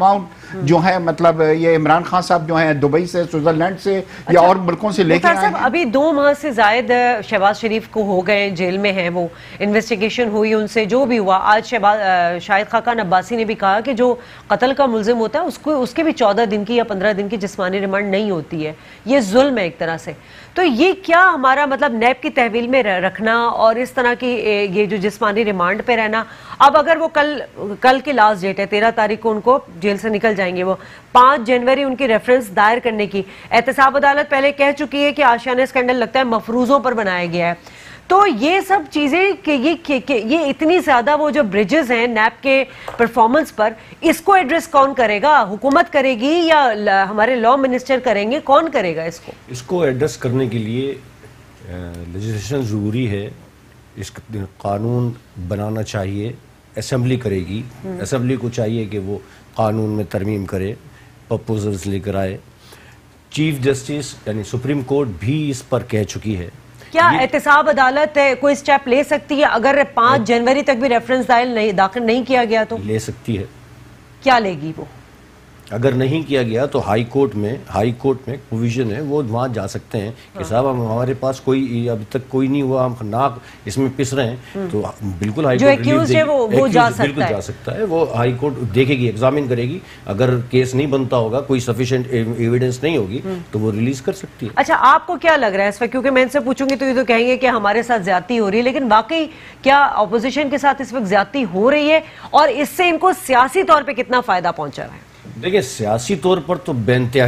जो है मतलब ये इमरान खान साहब जो हैं दुबई से, स्विट्जरलैंड से या और मुल्कों से लेके आए हैं। अभी 2 माह से जायद शहबाज शरीफ को हो गए, जेल में हैं वो, इन्वेस्टिगेशन हुई उनसे, जो भी हुआ। आज शाहिद खाकान अब्बासी ने भी कहा कि जो कत्ल का मुल्जिम होता है उसके भी 14 दिन की या 15 दिन की जिस्मानी रिमांड नहीं होती है, ये जुल्म है एक तरह से। तो ये क्या हमारा मतलब नैब की तहवील में रखना और इस तरह की ये जो जिस्मानी रिमांड पे रहना, अब अगर वो कल की लास्ट डेट है, 13 तारीख को उनको जेल से निकल जाएंगे वो, 5 जनवरी उनकी रेफरेंस दायर करने की एहतसाब अदालत पहले कह चुकी है कि आशियाना स्कैंडल लगता है मफरूजों पर बनाया गया है। तो ये सब चीजें ये इतनी ज्यादा वो जो ब्रिजेस हैं नैब के परफॉर्मेंस पर, इसको एड्रेस कौन करेगा? हुकूमत करेगी या हमारे लॉ मिनिस्टर करेंगे? कौन करेगा इसको एड्रेस करने के लिए लेजिस्लेशन ज़रूरी है, इस कानून बनाना चाहिए, असेंबली करेगी, असेंबली को चाहिए कि वो कानून में तरमीम करे, प्रपोजल्स लेकर आए। चीफ जस्टिस यानी सुप्रीम कोर्ट भी इस पर कह चुकी है। क्या एहतसाब अदालत कोई स्टेप ले सकती है अगर 5 जनवरी तक भी रेफरेंस दाखिल नहीं किया गया तो? ले सकती है। क्या लेगी वो? अगर नहीं किया गया तो हाई कोर्ट में प्रोविजन है, वो वहाँ जा सकते हैं कि साहब हमारे पास कोई अभी तक कोई नहीं हुआ, हम नाक इसमें पिस रहे हैं, तो बिल्कुल हाई कोर्ट एक्यूज है वो जा सकता है, वो हाई कोर्ट देखेगी, एग्जामिन करेगी। अगर केस नहीं बनता होगा, कोई सफिशिएंट एविडेंस नहीं होगी, तो वो रिलीज कर सकती है। अच्छा, आपको क्या लग रहा है इस वक्त? क्योंकि मैं इनसे पूछूंगी तो ये तो कहेंगे कि हमारे साथ ज्यादती हो रही है, लेकिन वाकई क्या अपोजिशन के साथ इस वक्त ज्यादती हो रही है और इससे इनको सियासी तौर पर कितना फायदा पहुंचा रहा है? देखिए, सियासी तौर पर तो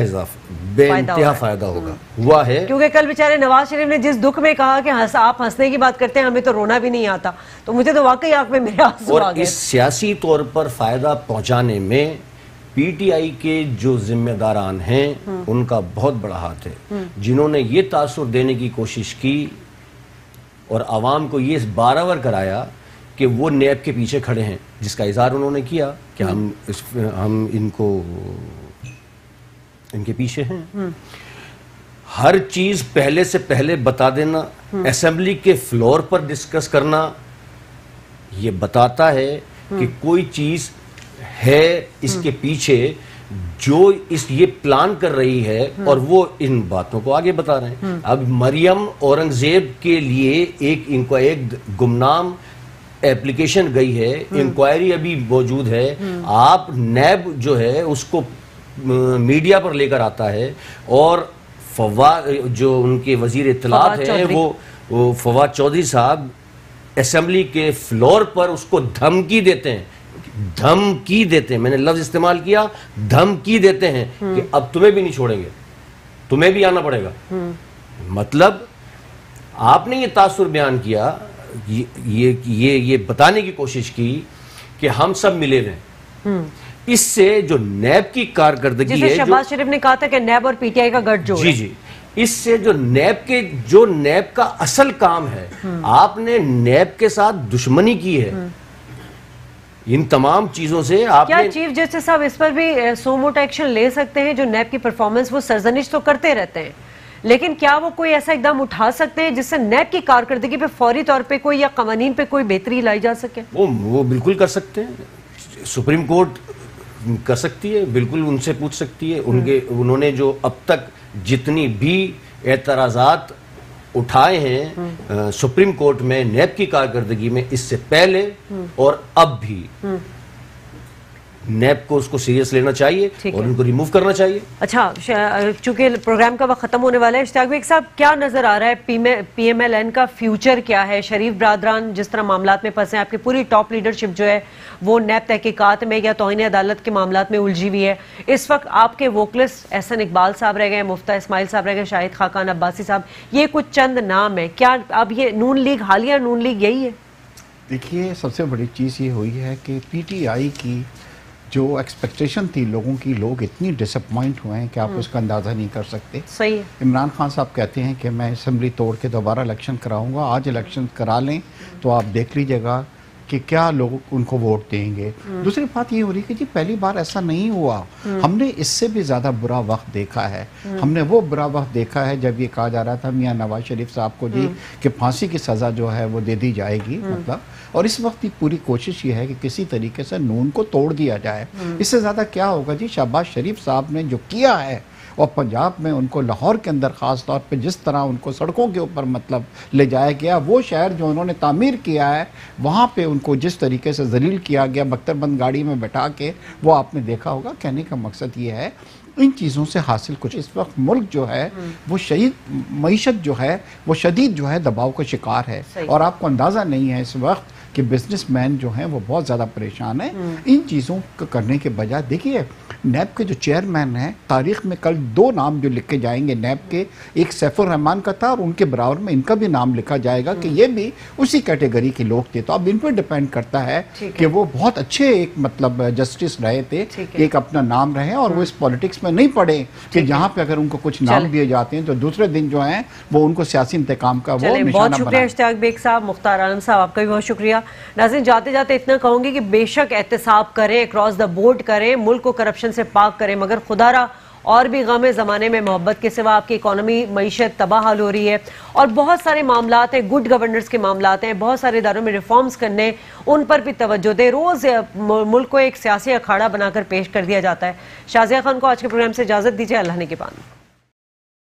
बेइंतहा फायदा हुआ है, क्योंकि कल बेचारे नवाज शरीफ ने जिस दुख में कहा कि आप हंसने की बात करते हैं, हमें तो रोना भी नहीं आता, तो मुझे तो वाकई आंख में मेरे आंसू आ गए। इस सियासी तौर पर फायदा पहुंचाने में पीटीआई के जो जिम्मेदारान हैं उनका बहुत बड़ा हाथ है, जिन्होंने ये तासुर देने की कोशिश की और आवाम को ये बारवर कराया कि वो नैब के पीछे खड़े हैं, जिसका इजहार उन्होंने किया कि हम इनके पीछे हैं। हर चीज पहले से पहले बता देना, असेंबली के फ्लोर पर डिस्कस करना, ये बताता है कि कोई चीज है इसके पीछे जो ये प्लान कर रही है और वो इन बातों को आगे बता रहे हैं। अब मरियम औरंगजेब के लिए एक गुमनाम एप्लीकेशन गई है, इंक्वायरी अभी मौजूद है, आप नैब जो है उसको मीडिया पर लेकर आता है और फवाद जो उनके वजीर इत्तलात हैं वो फवाद चौधरी साहब असेंबली के फ्लोर पर उसको धमकी देते हैं, मैंने लफ्ज इस्तेमाल किया, धमकी देते हैं कि अब तुम्हें भी नहीं छोड़ेंगे, तुम्हें भी आना पड़ेगा। मतलब आपने ये तासुर बयान किया, ये बताने की कोशिश की कि हम सब मिले हुए। इससे जो नैब की कारकर्दगी है, शहबाज शरीफ ने कहा था कि नैब और पीटीआई का गठजोड़, जी, इससे जो नैब का असल काम है, आपने नैब के साथ दुश्मनी की है। इन तमाम चीजों से आपने, क्या चीफ जस्टिस साहब इस पर भी सोमोटो एक्शन ले सकते हैं? जो नैब की परफॉर्मेंस, वो सरजनिश तो करते रहते हैं, लेकिन क्या वो कोई ऐसा इकदाम उठा सकते हैं जिससे नैब की कारकर्दगी पे फौरी तौर पे कोई या कवानीन पे कोई बेहतरी लाई जा सके? वो बिल्कुल कर सकते हैं, सुप्रीम कोर्ट कर सकती है, बिल्कुल उनसे पूछ सकती है। उन्होंने जो अब तक जितनी भी एतराज़ात उठाए हैं सुप्रीम कोर्ट में नैब की कारकर्दगी में, इससे पहले और अब भी, नैब को उसको सीरियस लेना चाहिए और उनको रिमूव करना चाहिए। अच्छा, चूंकि प्रोग्राम का वक्त खत्म होने वाला है, इश्तियाक बेग साहब, क्या नजर आ रहा है पीएमएलएन का फ्यूचर क्या है? शरीफ ब्रादरान जिस तरह मामलात में फंसे हैं, आपकी पूरी टॉप लीडरशिप जो है वो नैब तहकीकात में या तौहीन अदालत के मामलात में उलझी हुई है। इस वक्त आपके वोकलिस्ट एहसन इकबाल साहब रह गए, मुफ्ता इस्माइल साहब रह गए, शाहिद खाकान अब्बासी साहब, ये कुछ चंद नाम है। क्या अब ये नून लीग, हालिया नून लीग यही है? देखिए, सबसे बड़ी चीज़ ये हुई है कि पीटीआई की जो एक्सपेक्टेशन थी लोगों की, लोग इतनी डिसअपॉइंट हुए हैं कि आप उसका अंदाज़ा नहीं कर सकते। सही है। इमरान खान साहब कहते हैं कि मैं असेंबली तोड़ के दोबारा इलेक्शन कराऊंगा, आज इलेक्शन करा लें तो आप देख लीजिएगा कि क्या लोग उनको वोट देंगे। दूसरी बात ये हो रही है कि जी पहली बार ऐसा नहीं हुआ, हमने इससे भी ज़्यादा बुरा वक्त देखा है। हमने वो बुरा वक्त देखा है जब ये कहा जा रहा था मियां नवाज शरीफ साहब को जी कि फांसी की सज़ा जो है वो दे दी जाएगी, मतलब اور اس وقت بھی پوری کوشش یہ ہے کہ کسی طریقے سے نون کو توڑ دیا جائے. اس سے زیادہ کیا ہوگا جی؟ شہباز شریف صاحب نے جو کیا ہے، اور پنجاب میں ان کو لاہور کے اندر خاص طور پہ جس طرح ان کو سڑکوں کے اوپر مطلب لے جایا گیا، وہ شہر جو انہوں نے تعمیر کیا ہے وہاں پہ ان کو جس طریقے سے ذلیل کیا گیا بختر بند گاڑی میں بٹھا کے، وہ آپ نے دیکھا ہوگا. کہنے کا مقصد یہ ہے ان چیزوں سے حاصل کچھ. اس وقت ملک جو ہے وہ معیشت جو ہے وہ شدید جو ہے دباؤ کا شکار ہے، اور آپ کو اندازہ نہیں ہے اس وقت کہ بزنس مین جو ہیں وہ بہت زیادہ پریشان ہیں ان چیزوں کو کرنے کے بجائے. دیکھیے نیب کے جو چیئرمین ہیں، تاریخ میں کل 2 نام جو لکھے جائیں گے نیب کے، ایک سیف الرحمان کا تھا اور ان کے برابر میں ان کا بھی نام لکھا جائے گا کہ یہ بھی اسی کیٹیگری کے لوگ تھے. تو اب ان پہ ڈیپینڈ کرتا ہے کہ وہ بہت اچھے ایک مطلب جسٹس رہے تھے کہ ایک اپنا نام رہے اور وہ اس پولیٹکس میں نہیں پڑے کہ جہاں پہ اگر ان کو کچھ نام دیے جاتے ہیں تو دوسرے دن جو ہیں وہ ان کو سیاسی انتقام کا وہ نشانہ بنائیں. بہت شکریہ اشتیاق بیگ صاحب. مختار عالم صاحب آپ کا بھی بہت شکریہ. ناظرین جاتے جاتے اتنا کہوں گی کہ بے شک احتساب کریں، اکراس دا بورڈ کریں، ملک کو کرپشن سے پاک کریں، مگر خدا را اور بھی غم زمانے میں محبت کے سوا آپ کی اکانومی معیشت تباہ حال ہو رہی ہے، اور بہت سارے معاملات ہیں، گڈ گورننس کے معاملات ہیں، بہت سارے اداروں میں ریفارمز کرنے، ان پر بھی توجہ دیں. روز ملک کو ایک سیاسی اکھاڑا بنا کر پیش کر دیا جاتا ہے. شازیہ خان کو آج کے پروگرام سے اجازت دیجیے. اللہ نے کے بان.